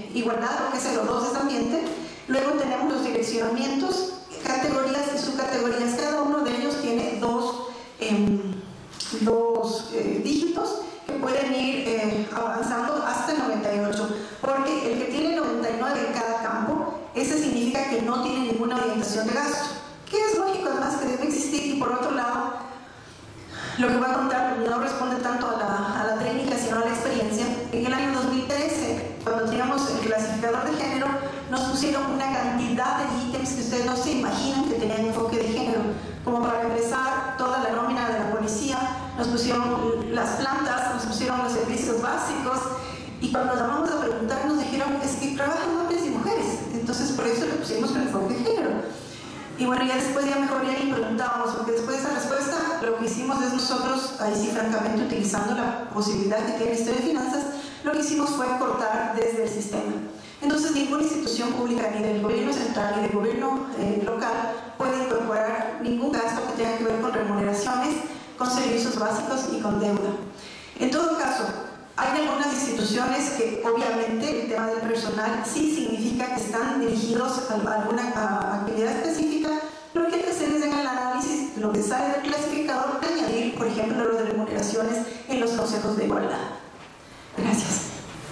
igualdad, lo que es el O dos es ambiente. Luego tenemos los direccionamientos, categorías y subcategorías. Cada uno de ellos tiene dos, eh, dos eh, dígitos que pueden ir eh, avanzando hasta el noventa y ocho, porque el que tiene noventa y nueve en cada campo, ese significa que no tiene ninguna orientación de gasto, que es lógico además que debe existir. Y por otro lado, lo que voy a contar no responde tanto a la, a la técnica sino a la experiencia. En el año dos mil trece, cuando teníamos el clasificador de género, nos pusieron una cantidad de ítems que ustedes no se imaginan que tenían enfoque de género, como para empezar toda la nómina de la policía, nos pusieron las plantas, nos pusieron los servicios básicos, y cuando nos vamos a preguntar nos dijeron es que trabajan hombres y mujeres, entonces por eso le pusimos con enfoque de género. Y bueno, ya después ya mejor ya ni preguntábamos, porque después de esa respuesta lo que hicimos es nosotros, ahí sí francamente utilizando la posibilidad que tiene la historia de finanzas, lo que hicimos fue cortar desde el sistema. Entonces ninguna institución pública, ni del gobierno central ni del gobierno eh, local, puede incorporar ningún gasto que tenga que ver con remuneraciones, con servicios básicos y con deuda. En todo caso, hay algunas instituciones que obviamente el tema del personal sí significa que están dirigidos a alguna a actividad específica. Lo que hay que hacer es en el análisis, lo que sale del clasificador, añadir, por ejemplo, lo de remuneraciones en los consejos de igualdad. Gracias.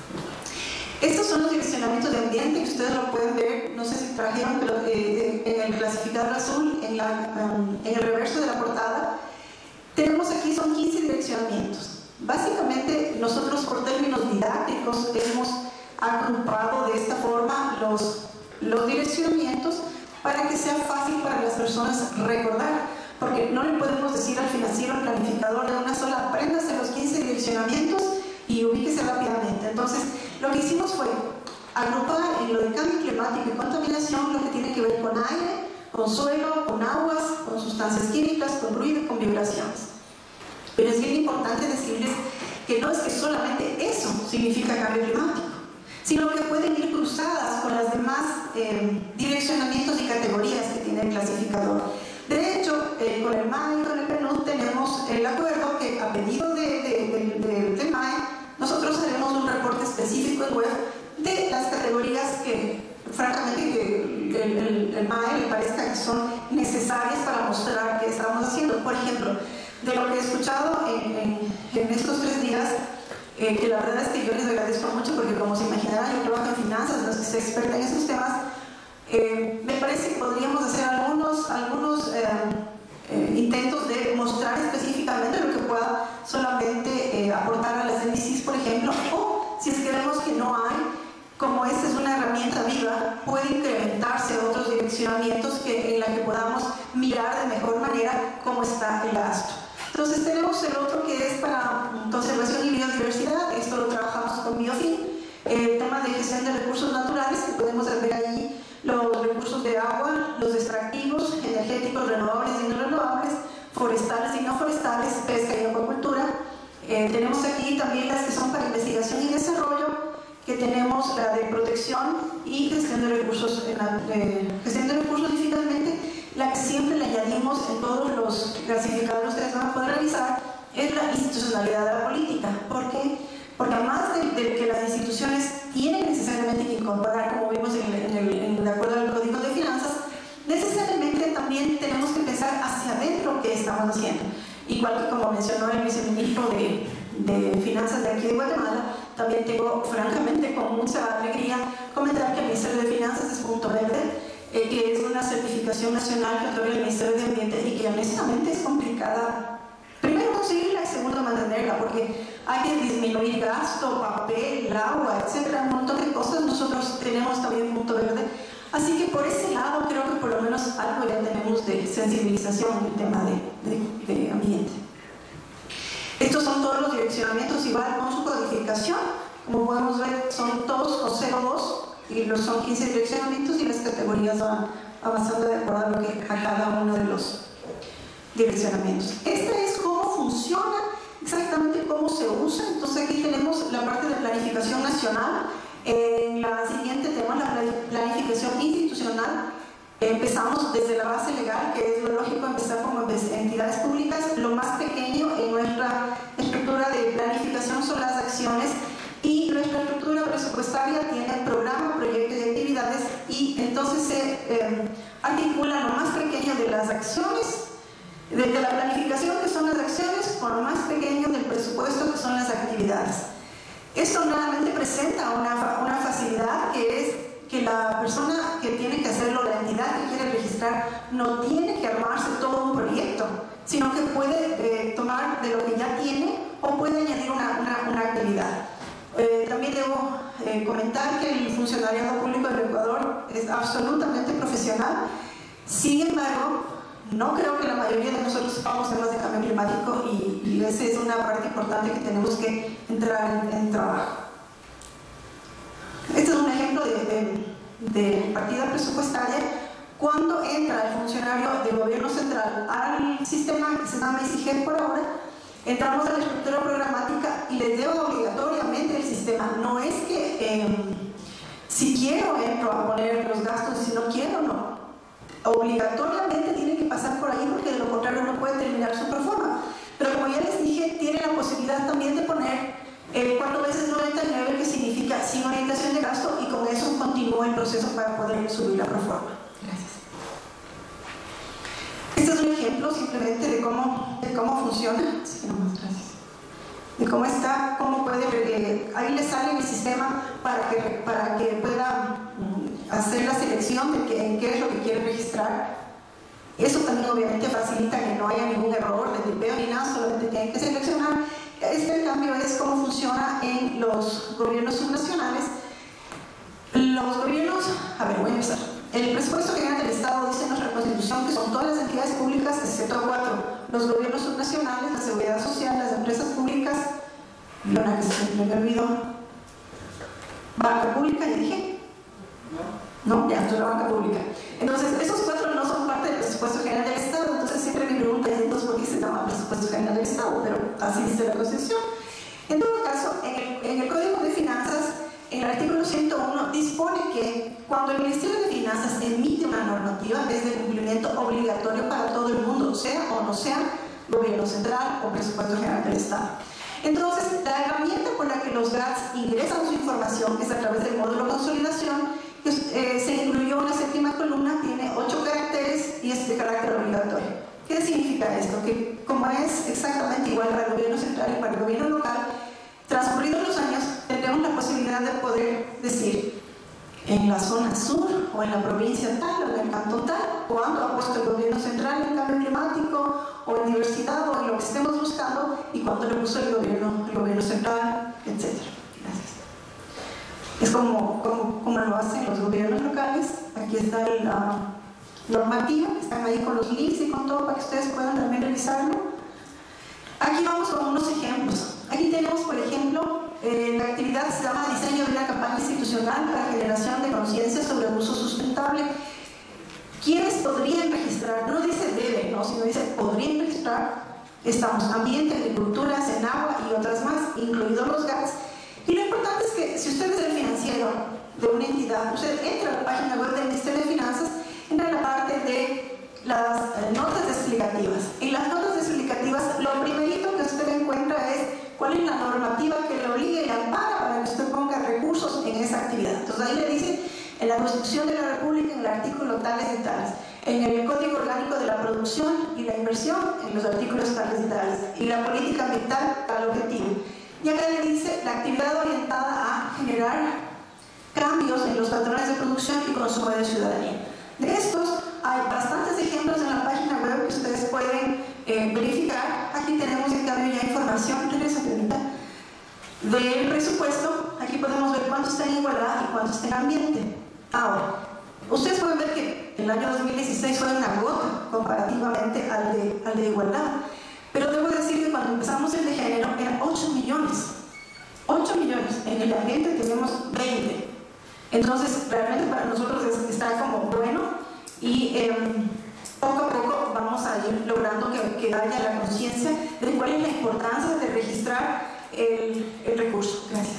Estos son los direccionamientos de ambiente que ustedes lo pueden ver, no sé si trajeron, pero eh, en el clasificador azul, en, la, um, en el reverso de la portada, tenemos aquí son quince direccionamientos. Básicamente nosotros por términos didácticos hemos agrupado de esta forma los, los direccionamientos para que sea fácil para las personas recordar, porque no le podemos decir al financiero, al planificador de una sola, apréndase los quince direccionamientos y ubíquese rápidamente. Entonces lo que hicimos fue agrupar en lo de cambio climático y contaminación lo que tiene que ver con aire, con suelo, con aguas, con sustancias químicas, con ruido y con vibraciones. Pero es bien importante decirles que no es que solamente eso significa cambio climático, sino que pueden ir cruzadas con las demás eh, direccionamientos y categorías que tiene el clasificador. De hecho, eh, con el M A E y con el P N U D tenemos el acuerdo que a pedido de, de, de, de, de M A E, nosotros haremos un reporte específico en web de las categorías que, francamente, que el, el, el M A E le parezca que son necesarias para mostrar qué estamos haciendo. Por ejemplo, de lo que he escuchado en, en, en estos tres días, eh, que la verdad es que yo les agradezco mucho porque, como se imaginarán, yo trabajo en finanzas, no es que soy experta en esos temas. Eh, me parece que podríamos hacer algunos, algunos eh, eh, intentos de mostrar específicamente lo que pueda solamente eh, aportar a las índices, por ejemplo, o si es que vemos que no hay, como esta es una herramienta viva, puede incrementarse otros direccionamientos que, en la que podamos mirar de mejor manera cómo está el gasto. Entonces tenemos el otro que es para conservación y biodiversidad, esto lo trabajamos con Biofin, el tema de gestión de recursos naturales, que podemos ver ahí los recursos de agua, los extractivos, energéticos, renovables y no renovables, forestales y no forestales, pesca y acuacultura. Eh, tenemos aquí también las que son para investigación y desarrollo, que tenemos la de protección y gestión de recursos, en la, eh, gestión de recursos y finalmente la que siempre le añadimos en todos los clasificadores que ustedes van a poder realizar es la institucionalidad de la política. ¿Por qué? Porque además de, de que las instituciones tienen necesariamente que incorporar, como vimos en el, en el, en el de acuerdo al Código de Finanzas, necesariamente también tenemos que pensar hacia adentro qué estamos haciendo. Igual que como mencionó el viceministro de, de Finanzas de aquí de Guatemala, también tengo francamente con mucha alegría comentar que el Ministerio de Finanzas es Punto Verde, eh, que es una certificación nacional que otorga el Ministerio de Ambiente y que honestamente es complicada. Primero conseguirla y segundo mantenerla, porque hay que disminuir gasto, papel, agua, etcétera, un montón de cosas. Nosotros tenemos también Punto Verde, así que por ese lado creo que por lo menos algo ya tenemos de sensibilización en el tema de, de, de ambiente. Estos son todos los direccionamientos igual con su codificación, como podemos ver son todos con cero dos y los son quince direccionamientos y las categorías van avanzando de acuerdo a lo que a cada uno de los direccionamientos. Este es cómo funciona, exactamente cómo se usa. Entonces aquí tenemos la parte de planificación nacional. En la siguiente tenemos la planificación institucional. Empezamos desde la base legal, que es lo lógico empezar como entidades públicas. Lo más pequeño en nuestra estructura de planificación son las acciones y nuestra estructura presupuestaria presupuestaria tiene programa, proyecto y actividades, y entonces se eh, articula lo más pequeño de las acciones, desde la planificación, que son las acciones, con lo más pequeño del presupuesto, que son las actividades. Esto realmente presenta una, una facilidad, que es que la persona que tiene que hacerlo, la entidad que quiere registrar, no tiene que armarse todo un proyecto, sino que puede eh, tomar de lo que ya tiene o puede añadir una, una, una actividad. Eh, también debo eh, comentar que el funcionariado público del Ecuador es absolutamente profesional. Sin embargo, no creo que la mayoría de nosotros sepamos temas de cambio climático, y, y esa es una parte importante que tenemos que entrar en, en trabajo. Este es un ejemplo de, de, de partida presupuestaria. Cuando entra el funcionario del gobierno central al sistema que se llama I C I G por ahora, entramos a la estructura programática y le lleva obligatoriamente el sistema. No es que eh, si quiero entro a poner los gastos y si no quiero, no. Obligatoriamente tiene que pasar por ahí, porque de lo contrario no puede terminar su proforma. Pero como ya les dije, tiene la posibilidad también de poner eh, cuatro veces noventa y nueve, que significa sin orientación de gasto, y con eso continúa el proceso para poder subir la proforma. Gracias. Este es un ejemplo simplemente de cómo, de cómo funciona. Así que nomás, gracias. De cómo está, cómo puede, eh, ahí le sale el sistema para que, para que pueda um, hacer la selección de que, en qué es lo que quiere registrar. Eso también obviamente facilita que no haya ningún error de tipeo ni nada, solamente tienen que seleccionar. Este, en cambio, es cómo funciona en los gobiernos subnacionales. Los gobiernos, a ver, voy a empezar. El presupuesto general del Estado dice en nuestra Constitución que son todas las entidades públicas, excepto cuatro: los gobiernos subnacionales, la seguridad social, las empresas públicas, y una que se me olvidó, banca pública, ya dije. No, ya, esto es la banca pública. Entonces, esos cuatro no son parte del presupuesto general del Estado. Entonces, siempre me preguntan, entonces, ¿por qué se llama presupuesto general del Estado? Pero así dice la Constitución. En todo caso, en el, en el Código de Finanzas, en el artículo ciento uno, dispone que cuando el Ministerio de Finanzas emite una normativa, es de cumplimiento obligatorio para todo el mundo, sea o no sea gobierno central o presupuesto general del Estado. Entonces, la herramienta por la que los G A T S ingresan su información es a través del módulo consolidación, que eh, se incluyó en la séptima columna, tiene ocho caracteres y es de carácter obligatorio. ¿Qué significa esto? Que como es exactamente igual para el gobierno central y para el gobierno local, transcurridos los años, tendremos la posibilidad de poder decir en la zona sur o en la provincia tal o en el cantón tal, cuánto ha puesto el gobierno central en cambio climático o en diversidad o en lo que estemos buscando, y cuánto le puso el gobierno, el gobierno central, etcétera. Gracias. Es como, como, como lo hacen los gobiernos locales. Aquí está la normativa, están ahí con los links y con todo para que ustedes puedan también revisarlo. Aquí vamos con unos ejemplos. Aquí tenemos, por ejemplo, eh, la actividad se llama Diseño de una campaña institucional para generación de conciencia sobre uso sustentable. ¿Quiénes podrían registrar? No dice deben, no, sino dice podrían registrar. Estamos ambiente, agricultura, Senagua y otras más, incluidos los G A T S. Y lo importante es que si usted es el financiero de una entidad, usted entra a la página web del Ministerio de Finanzas, entra en la parte de las eh, notas explicativas. En las notas explicativas, lo primerito que usted encuentra es cuál es la normativa que le obliga y le ampara para que usted ponga recursos en esa actividad. Entonces ahí le dice, en la Constitución de la República, en el artículo tales y tales, en el Código Orgánico de la Producción y la Inversión, en los artículos tales y tales, y la política ambiental al objetivo. Y acá le dice la actividad orientada a generar cambios en los patrones de producción y consumo de ciudadanía. De estos hay bastantes ejemplos en la página web que ustedes pueden eh, verificar. Aquí tenemos en cambio ya información, del presupuesto. Aquí podemos ver cuánto está en igualdad y cuánto está en ambiente. Ahora, ustedes pueden ver que el año dos mil dieciséis fue una gota comparativamente al de, al de igualdad. Pero debo decir que cuando empezamos el de género eran ocho millones. ocho millones. En el ambiente tenemos veinte. Entonces, realmente para nosotros es, está como bueno, y eh, poco a poco vamos a ir logrando que, que haya la conciencia de cuál es la importancia de registrar el, el recurso. Gracias.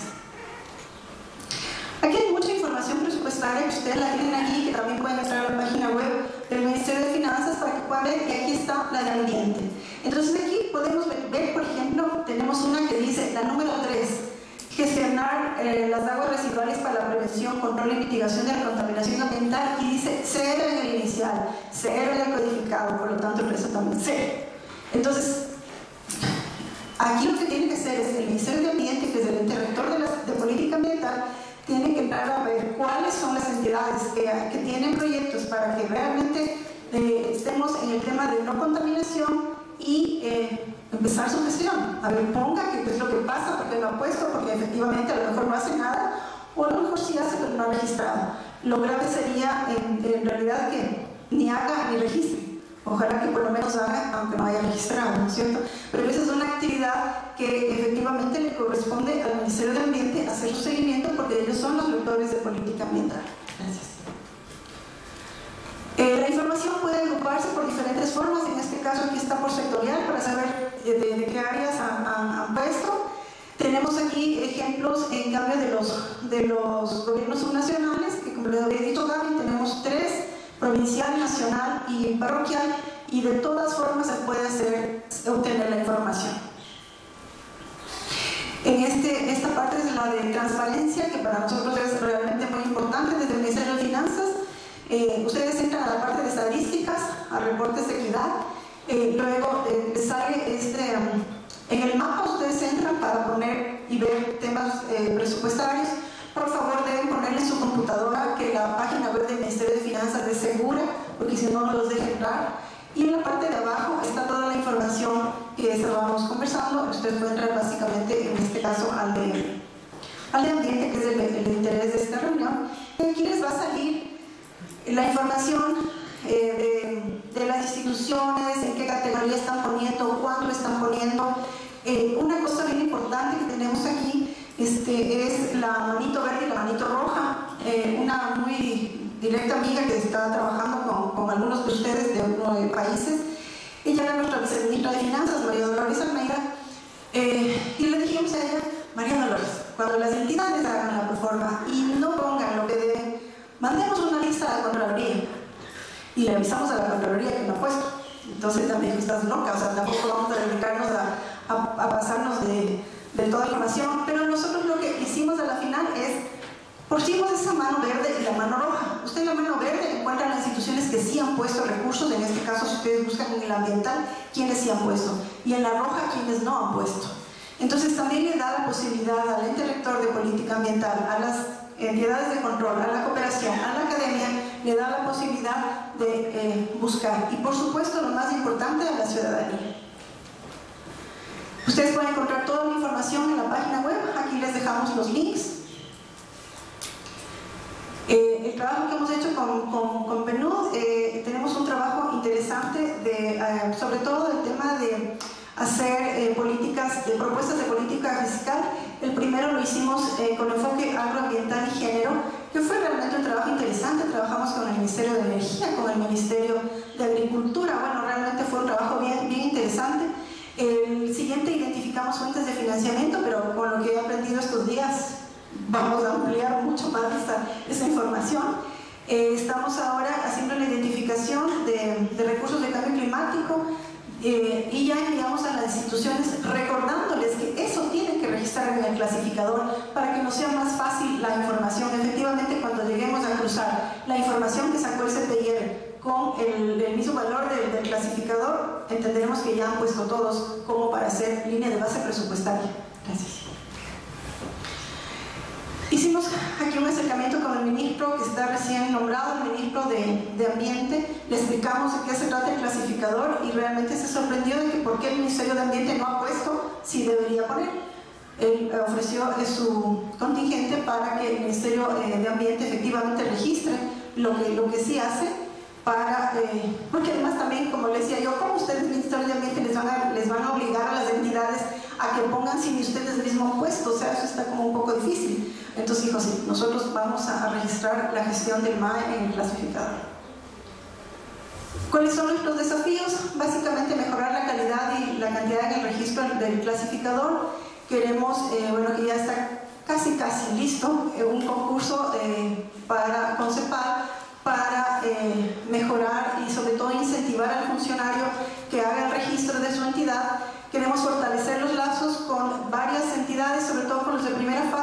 Aquí hay mucha información presupuestaria que ustedes la tienen aquí, que también pueden entrar a la página web del Ministerio de Finanzas para que puedan ver que aquí está la de ambiente. Entonces aquí podemos ver, ver, por ejemplo, tenemos una que dice, la número tres, gestionar eh, las aguas residuales para la prevención, control y mitigación de la contaminación ambiental, y dice cero en el inicial, cero en el codificado, por lo tanto el resto también cero. Entonces, aquí lo que tiene que hacer es que el Ministerio de Ambiente, que es el ente rector de, la, de política ambiental, tiene que entrar a ver cuáles son las entidades que, que tienen proyectos para que realmente eh, estemos en el tema de no contaminación y eh, empezar su gestión. A ver, ponga qué es lo que pasa, porque no ha puesto, porque efectivamente a lo mejor no hace nada, o a lo mejor sí hace, pero no ha registrado. Lo grave sería en, en realidad que ni haga ni registre. Ojalá que por lo menos haga, aunque no haya registrado, ¿no es cierto? Pero esa es una actividad que efectivamente le corresponde al Ministerio de Ambiente hacer su seguimiento, porque ellos son los rectores de política ambiental. Gracias. Eh, la información puede agruparse por diferentes formas, en este caso aquí está por sectorial, para saber de, de, de qué áreas han, han, han puesto. Tenemos aquí ejemplos en cambio de los, de los gobiernos subnacionales, que como les había dicho Gaby, tenemos tres: provincial, nacional y parroquial, y de todas formas se puede hacer, obtener la información. En este, esta parte es la de transparencia, que para nosotros es realmente muy importante desde el Ministerio de Finanzas. Eh, ustedes entran a la parte de estadísticas, a reportes de equidad, eh, luego eh, les sale este, um, en el mapa ustedes entran para poner y ver temas eh, presupuestarios. Por favor, deben ponerle en su computadora que la página web del Ministerio de Finanzas es segura, porque si no, no los deja entrar. Y en la parte de abajo está toda la información que estábamos conversando. Ustedes pueden entrar básicamente, en este caso, al de, al de ambiente, que es el, el interés de esta reunión. Y aquí les va a salir la información eh, de, de las instituciones, en qué categoría están poniendo, cuándo están poniendo. Eh, una cosa bien importante que tenemos aquí Este, es la manito verde y la manito roja, eh, una muy directa amiga que está trabajando con, con algunos de ustedes de otros países. Ella era nuestra viceministra de Finanzas, María Dolores Almeida, eh, y le dijimos a ella: María Dolores, cuando las entidades hagan la proforma y no pongan lo que deben, mandemos una lista a la Contraloría. Y le avisamos a la Contraloría que no ha puesto. Entonces también estás loca, o sea, tampoco vamos a dedicarnos a, a, a pasarnos de de toda la información, pero nosotros lo que hicimos a la final es pusimos esa mano verde y la mano roja. Usted en la mano verde encuentra las instituciones que sí han puesto recursos, en este caso si ustedes buscan en el ambiental, quienes sí han puesto, y en la roja quienes no han puesto. Entonces también le da la posibilidad al ente rector de política ambiental, a las entidades de control, a la cooperación, a la academia, le da la posibilidad de eh, buscar, y por supuesto lo más importante, a la ciudadanía. Ustedes pueden encontrar toda la información en la página web, aquí les dejamos los links. Eh, el trabajo que hemos hecho con, con, con P N U D, eh, tenemos un trabajo interesante, de, eh, sobre todo el tema de hacer eh, políticas, de propuestas de política fiscal. El primero lo hicimos eh, con enfoque agroambiental y género, que fue realmente un trabajo interesante. Trabajamos con el Ministerio de Energía, con el Ministerio de Agricultura. Bueno, realmente fue un trabajo bien, bien interesante. El siguiente, identificamos fuentes de financiamiento, pero con lo que he aprendido estos días vamos a ampliar mucho más esa, esa información. Eh, estamos ahora haciendo la identificación de, de recursos de cambio climático eh, y ya enviamos a las instituciones recordándoles que eso tienen que registrar en el clasificador para que nos sea más fácil la información. Efectivamente, cuando lleguemos a cruzar la información que sacó el C P I R con el, el mismo valor del, del clasificador, entenderemos que ya han puesto todos como para hacer línea de base presupuestaria. Gracias. Hicimos aquí un acercamiento con el ministro que está recién nombrado, el ministro de, de Ambiente. Le explicamos de qué se trata el clasificador y realmente se sorprendió de que por qué el Ministerio de Ambiente no ha puesto si debería poner. Él ofreció su contingente para que el Ministerio de Ambiente efectivamente registre lo que, lo que sí hace. Para, eh, porque además también, como les decía yo, como ustedes, Ministerio de Ambiente, les van, a, les van a obligar a las entidades a que pongan sin ustedes mismos puestos, o sea, eso está como un poco difícil. Entonces dijo, sí, nosotros vamos a, a registrar la gestión del M A E en el clasificador. ¿Cuáles son nuestros desafíos? Básicamente mejorar la calidad y la cantidad en el registro del clasificador. Queremos, eh, bueno, que ya está casi casi listo, eh, un concurso eh, para con CEPAL para eh, mejorar y sobre todo incentivar al funcionario que haga el registro de su entidad. Queremos fortalecer los lazos con varias entidades, sobre todo con los de primera fase.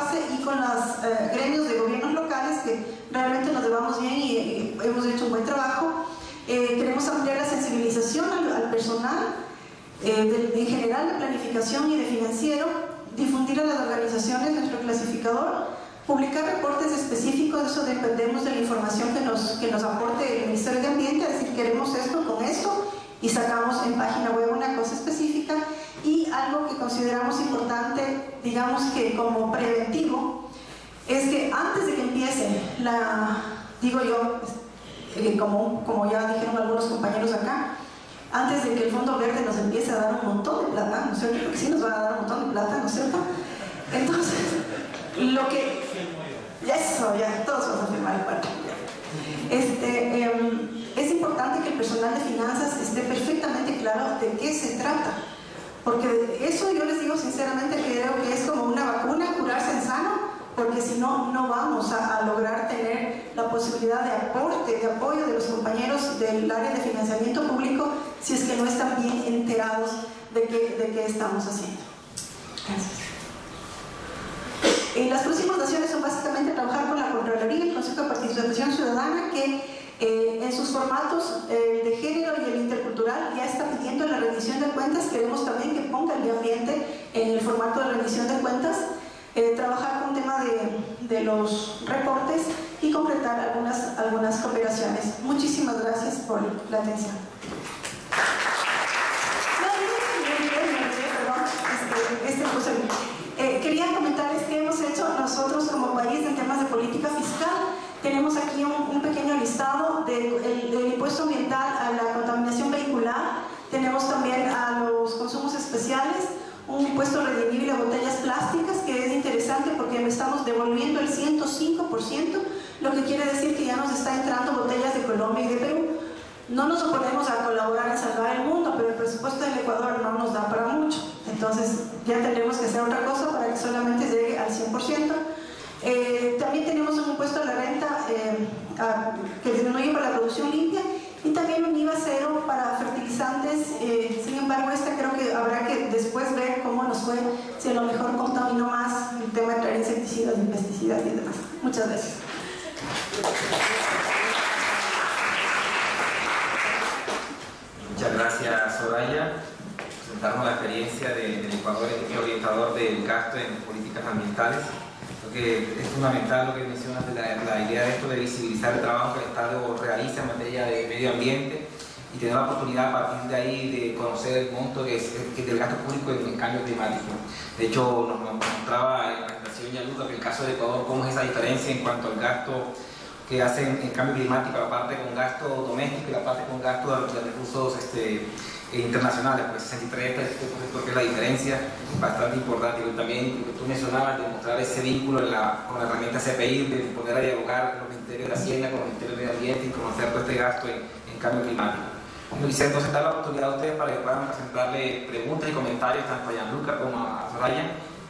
eh, gremios de gobiernos locales que realmente nos llevamos bien y, y hemos hecho un buen trabajo. Eh, queremos ampliar la sensibilización al, al personal, eh, de, en general de planificación y de financiero, difundir a las organizaciones nuestro clasificador, publicar reportes específicos. Eso dependemos de la información que nos, que nos aporte el Ministerio de Ambiente, es decir, queremos esto con esto, y sacamos en página web una cosa específica. Y algo que consideramos importante, digamos que como preventivo, es que antes de que empiece la, digo yo, eh, como, como ya dijeron algunos compañeros acá, antes de que el Fondo Verde nos empiece a dar un montón de plata, ¿no es cierto? Porque sí nos van a dar un montón de plata, ¿no es cierto? Entonces, lo que... Eso, ya, todos vamos a firmar el cuarto. Este, eh, es importante que el personal de finanzas esté perfectamente claro de qué se trata. Porque eso yo les digo sinceramente que creo que es como una vacuna, curarse en sano, porque si no, no vamos a, a lograr tener la posibilidad de aporte, de apoyo de los compañeros del área de financiamiento público si es que no están bien enterados de qué, de qué estamos haciendo. Gracias. Y las próximas acciones son básicamente trabajar con la Contraloría y el Consejo de Participación Ciudadana, que eh, en sus formatos eh, de género y el intercultural ya está pidiendo la rendición de cuentas. Queremos también que ponga el medio ambiente en el formato de rendición de cuentas, eh, trabajar con el tema de, de los reportes y completar algunas, algunas cooperaciones. Muchísimas gracias por la atención. Este, pues, eh, quería comentarles que hemos hecho nosotros como país en temas de política fiscal. Tenemos aquí un, un pequeño listado de, el, del impuesto ambiental a la contaminación vehicular. Tenemos también a los consumos especiales, un impuesto redimible a botellas plásticas, que es interesante porque estamos devolviendo el ciento cinco por ciento, lo que quiere decir que ya nos está entrando botellas de Colombia y de Perú. No nos oponemos a colaborar en salvar el mundo, pero el presupuesto del Ecuador no nos da para mucho. Entonces ya tendremos que hacer otra cosa para que solamente llegue al cien por ciento. Eh, también tenemos un impuesto a la renta eh, a, que disminuye para la producción limpia, y también un I V A cero para fertilizantes. Eh, sin embargo, esta creo que habrá que después ver cómo nos fue, si a lo mejor contaminó más el tema de traer insecticidas y pesticidas y demás. Muchas gracias. Muchas gracias, Soraya. Presentarnos la experiencia de, del Ecuador, el orientador del gasto en políticas ambientales. Creo que es fundamental lo que mencionas de la, la idea de esto de visibilizar el trabajo que el Estado realiza en materia de medio ambiente y tener la oportunidad a partir de ahí de conocer el monto que es, que del gasto público en el cambio climático. De hecho, nos, nos mostraba en la presentación Gianluca que el caso de Ecuador, cómo es esa diferencia en cuanto al gasto que hacen en cambio climático, la parte con gasto doméstico y la parte con gasto de, de recursos este, internacionales, pues sesenta y tres por ciento, que es la diferencia bastante importante. Y también lo que tú mencionabas de mostrar ese vínculo en la, con la herramienta C P I, de poder dialogar con los ministerios de Hacienda, con los ministerios de Medio Ambiente y conocer todo este gasto en, en cambio climático. Luis, entonces da la oportunidad a ustedes para que puedan presentarle preguntas y comentarios tanto a Gianluca como a Soraya.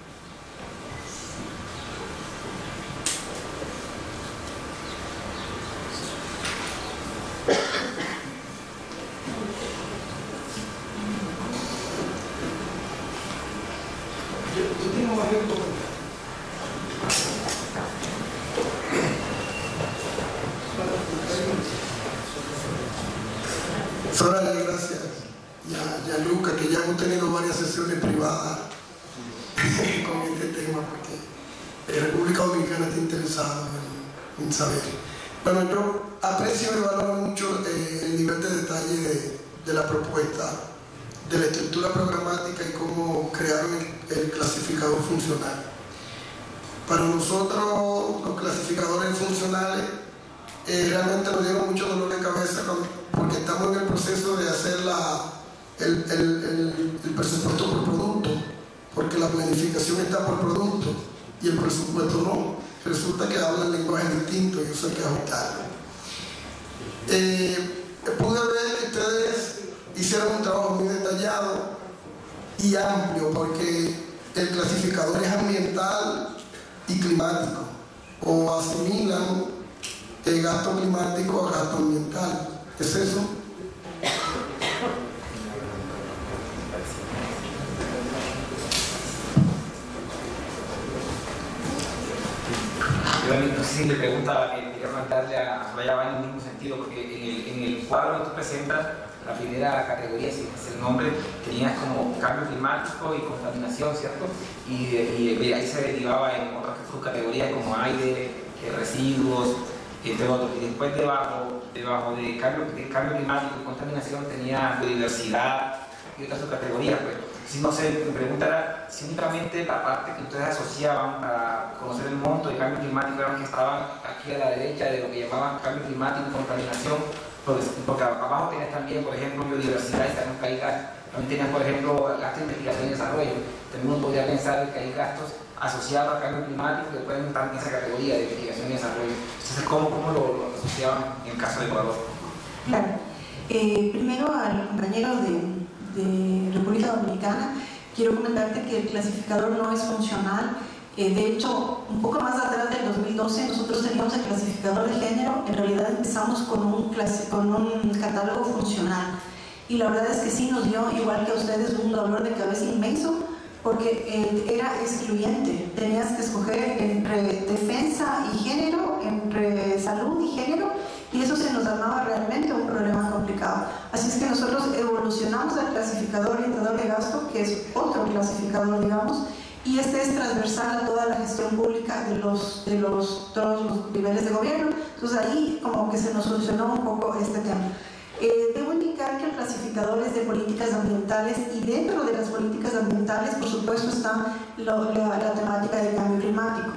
Soraya, gracias. Ya, ya Luca, que ya hemos tenido varias sesiones privadas con este tema, porque la República Dominicana está interesada en, en saber. Bueno, yo aprecio y valoro mucho eh, el nivel de detalle de, de la propuesta, de la estructura programática y cómo crearon el, el clasificador funcional. Para nosotros, los clasificadores funcionales, eh, realmente nos dieron mucho dolor de cabeza cuando, porque estamos en el proceso de hacer la, el, el, el, el presupuesto por producto, porque la planificación está por producto y el presupuesto no. Resulta que hablan lenguaje distinto y eso hay que ajustarlo. Eh, pude ver que ustedes hicieron un trabajo muy detallado y amplio, porque el clasificador es ambiental y climático, o asimilan el gasto climático a gasto ambiental. ¿Es eso? no sé si le pregunta, eh, quería preguntarle a Soraya va en el mismo sentido, porque en el, en el cuadro que tú presentas, la primera categoría, si es el nombre, tenías como cambio climático y contaminación, ¿cierto? Y, y, y ahí se derivaba en otras subcategorías como aire, residuos, entre otros. Y después debajo, debajo de cambio, de cambio climático y contaminación tenía biodiversidad y otras subcategorías. Pues. Si no sé, me preguntara si únicamente la parte que ustedes asociaban para conocer el monto de cambio climático eran que estaban aquí a la derecha de lo que llamaban cambio climático y contaminación, porque abajo tenías también, por ejemplo, biodiversidad y también hay gastos. También tenías, por ejemplo, gastos de investigación y desarrollo. También uno podría pensar que hay gastos asociados al cambio climático que pueden estar en esa categoría de investigación y desarrollo. Entonces, ¿cómo, cómo lo, lo asociaban en el caso de Ecuador? Claro. Eh, primero, al compañero de de República Dominicana, quiero comentarte que el clasificador no es funcional. Eh, de hecho, un poco más atrás del dos mil doce, nosotros teníamos el clasificador de género. En realidad empezamos con un, con un catálogo funcional. Y la verdad es que sí nos dio, igual que a ustedes, un dolor de cabeza inmenso, porque eh, era excluyente. Tenías que escoger entre defensa y género, entre salud y género, y eso se nos armaba realmente un problema complicado. Así es que nosotros evolucionamos al clasificador orientador de gasto, que es otro clasificador, digamos, y este es transversal a toda la gestión pública de, los, de los, todos los niveles de gobierno. Entonces ahí como que se nos solucionó un poco este tema. Eh, debo indicar que el clasificador es de políticas ambientales, y dentro de las políticas ambientales, por supuesto, está lo, la, la temática del cambio climático.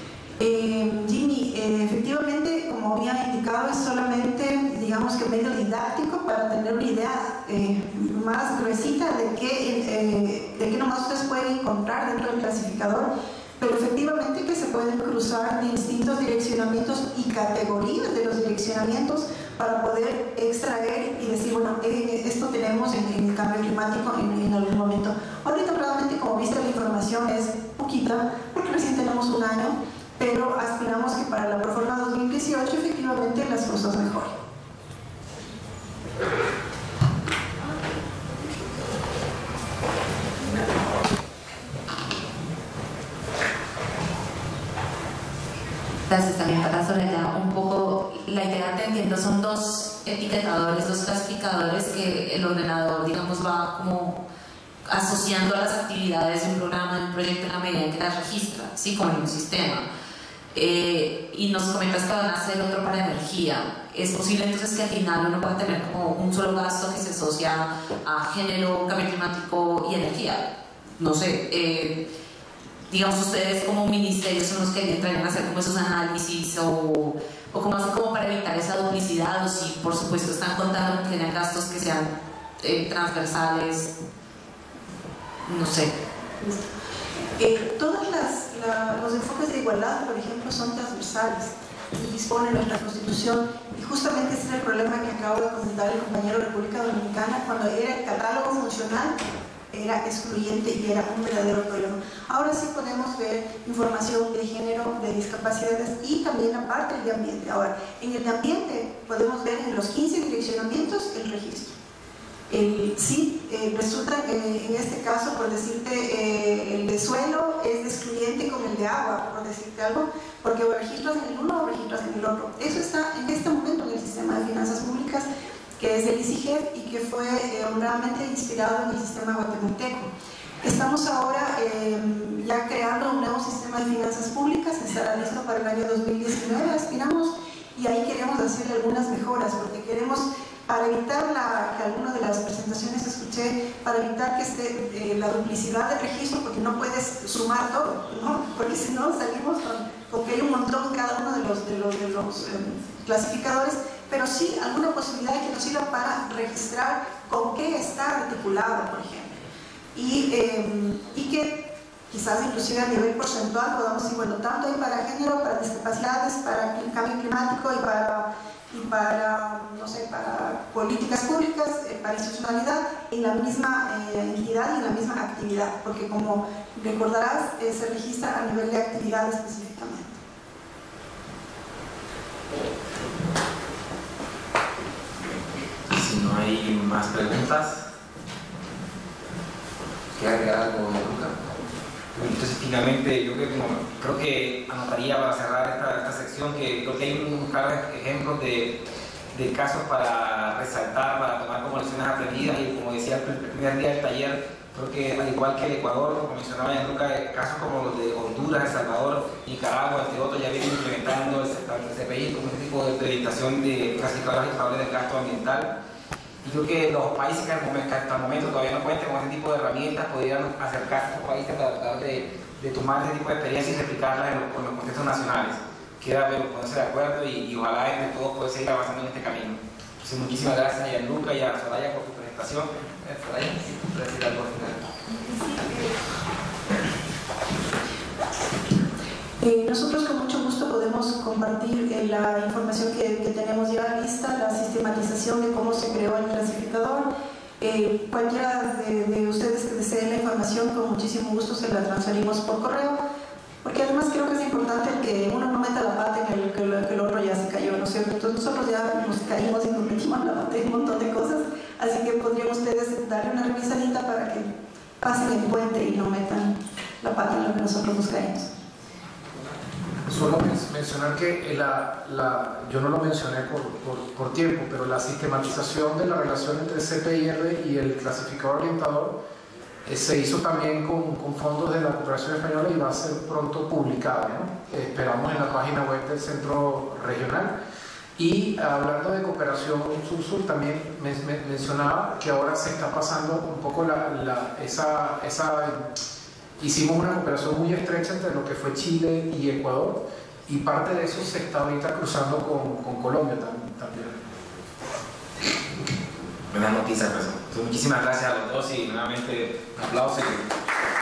Eh, Jimmy, eh, efectivamente, como había indicado, es solamente, digamos que medio didáctico para tener una idea eh, más gruesita de qué, eh, de qué nomás ustedes pueden encontrar dentro del clasificador, pero efectivamente que se pueden cruzar distintos direccionamientos y categorías de los direccionamientos para poder extraer y decir, bueno, eh, esto tenemos en, en el cambio climático en, en algún momento. Ahorita realmente, como viste, la información es poquita, porque recién tenemos un año, pero aspiramos que para la Proforma dos mil dieciocho efectivamente las cosas mejoren. Gracias también para Soraya. Un poco la idea, te entiendo, son dos etiquetadores, dos clasificadores que el ordenador, digamos, va como asociando a las actividades de un programa, de un proyecto en la medida en que las registra, ¿sí? Como en un sistema. Eh, y nos comentas que van a hacer otro para energía. ¿Es posible entonces que al final uno pueda tener como un solo gasto que se asocia a género, cambio climático y energía? No sé, eh, digamos, ustedes como ministerio son los que entran a hacer como esos análisis o, o como hacen como para evitar esa duplicidad, o si por supuesto están contando que tengan gastos que sean eh, transversales, no sé. Eh, todos los enfoques de igualdad, por ejemplo, son transversales y dispone nuestra Constitución, y justamente ese es el problema que acabo de comentar el compañero de República Dominicana. Cuando era el catálogo funcional era excluyente y era un verdadero problema. Ahora sí podemos ver información de género, de discapacidades y también la parte de ambiente. Ahora, en el ambiente podemos ver en los quince direccionamientos el registro. El, sí, eh, resulta eh, en este caso, por decirte, eh, el de suelo es excluyente con el de agua, por decirte algo, porque o registras en el uno o registras en el otro. Eso está en este momento en el sistema de finanzas públicas, que es del I C I G E P y que fue eh, honradamente inspirado en el sistema guatemalteco. Estamos ahora eh, ya creando un nuevo sistema de finanzas públicas que estará listo para el año dos mil diecinueve, aspiramos, y ahí queremos hacer algunas mejoras, porque queremos, para evitar la, que alguna de las presentaciones escuché, para evitar que esté eh, la duplicidad de registro, porque no puedes sumar todo, ¿no? Porque si no salimos con, con que hay un montón en cada uno de los, de los, de los eh, clasificadores, pero sí alguna posibilidad que nos sirva para registrar con qué está articulado, por ejemplo, y, eh, y que quizás inclusive a nivel porcentual podamos decir, bueno, tanto hay para género, para discapacidades, para el cambio climático y para, y para no sé, para políticas públicas, eh, para institucionalidad, en la misma eh, entidad y en la misma actividad, porque como recordarás, eh, se registra a nivel de actividad específicamente. Si no hay más preguntas, ¿quiere agregar algo, Luca? Entonces, finalmente, yo creo que, creo que anotaría para cerrar esta, esta sección que creo que hay unos claros ejemplos de, de casos para resaltar, para tomar como lecciones aprendidas, y como decía el primer día del taller, creo que al igual que el Ecuador, como mencionaba Gianluca, casos como los de Honduras, El Salvador, Nicaragua, entre otros, ya vienen implementando el C P I como este tipo de acreditación de clasificadores y indicadores del gasto ambiental. Y creo que los países que hasta el momento todavía no cuentan con ese tipo de herramientas podrían acercarse a estos países para tratar de, de tomar ese tipo de experiencias y replicarlas en los, en los contextos nacionales. Queda pero ponerse de acuerdo y, y ojalá entre todos poder seguir avanzando en este camino. Entonces, muchísimas gracias a Gianluca y a Soraya por su presentación. Soraya, sí, por decir algo al final. Eh, nosotros con mucho gusto podemos compartir eh, la información que, que tenemos ya lista, la sistematización de cómo se creó el clasificador. Eh, cualquiera de, de ustedes que deseen la información, con muchísimo gusto se la transferimos por correo, porque además creo que es importante que uno no meta la pata en el que, el, que el otro ya se cayó, ¿no es cierto? Entonces nosotros ya nos caímos y nos metimos la pata en un montón de cosas, así que podrían ustedes darle una revisadita para que pasen el puente y no metan la pata en lo que nosotros nos caímos. Solo mencionar que la, la, yo no lo mencioné por, por, por tiempo, pero la sistematización de la relación entre C P I R y el clasificador orientador eh, se hizo también con, con fondos de la cooperación española y va a ser pronto publicada, ¿no? Eh, esperamos en la página web del centro regional. Y hablando de cooperación sur-sur, también me, me mencionaba que ahora se está pasando un poco la, la, esa, esa hicimos una cooperación muy estrecha entre lo que fue Chile y Ecuador, y parte de eso se está ahorita cruzando con, con Colombia también. Buenas noticias, pues. Entonces, muchísimas gracias a los dos y nuevamente un aplauso.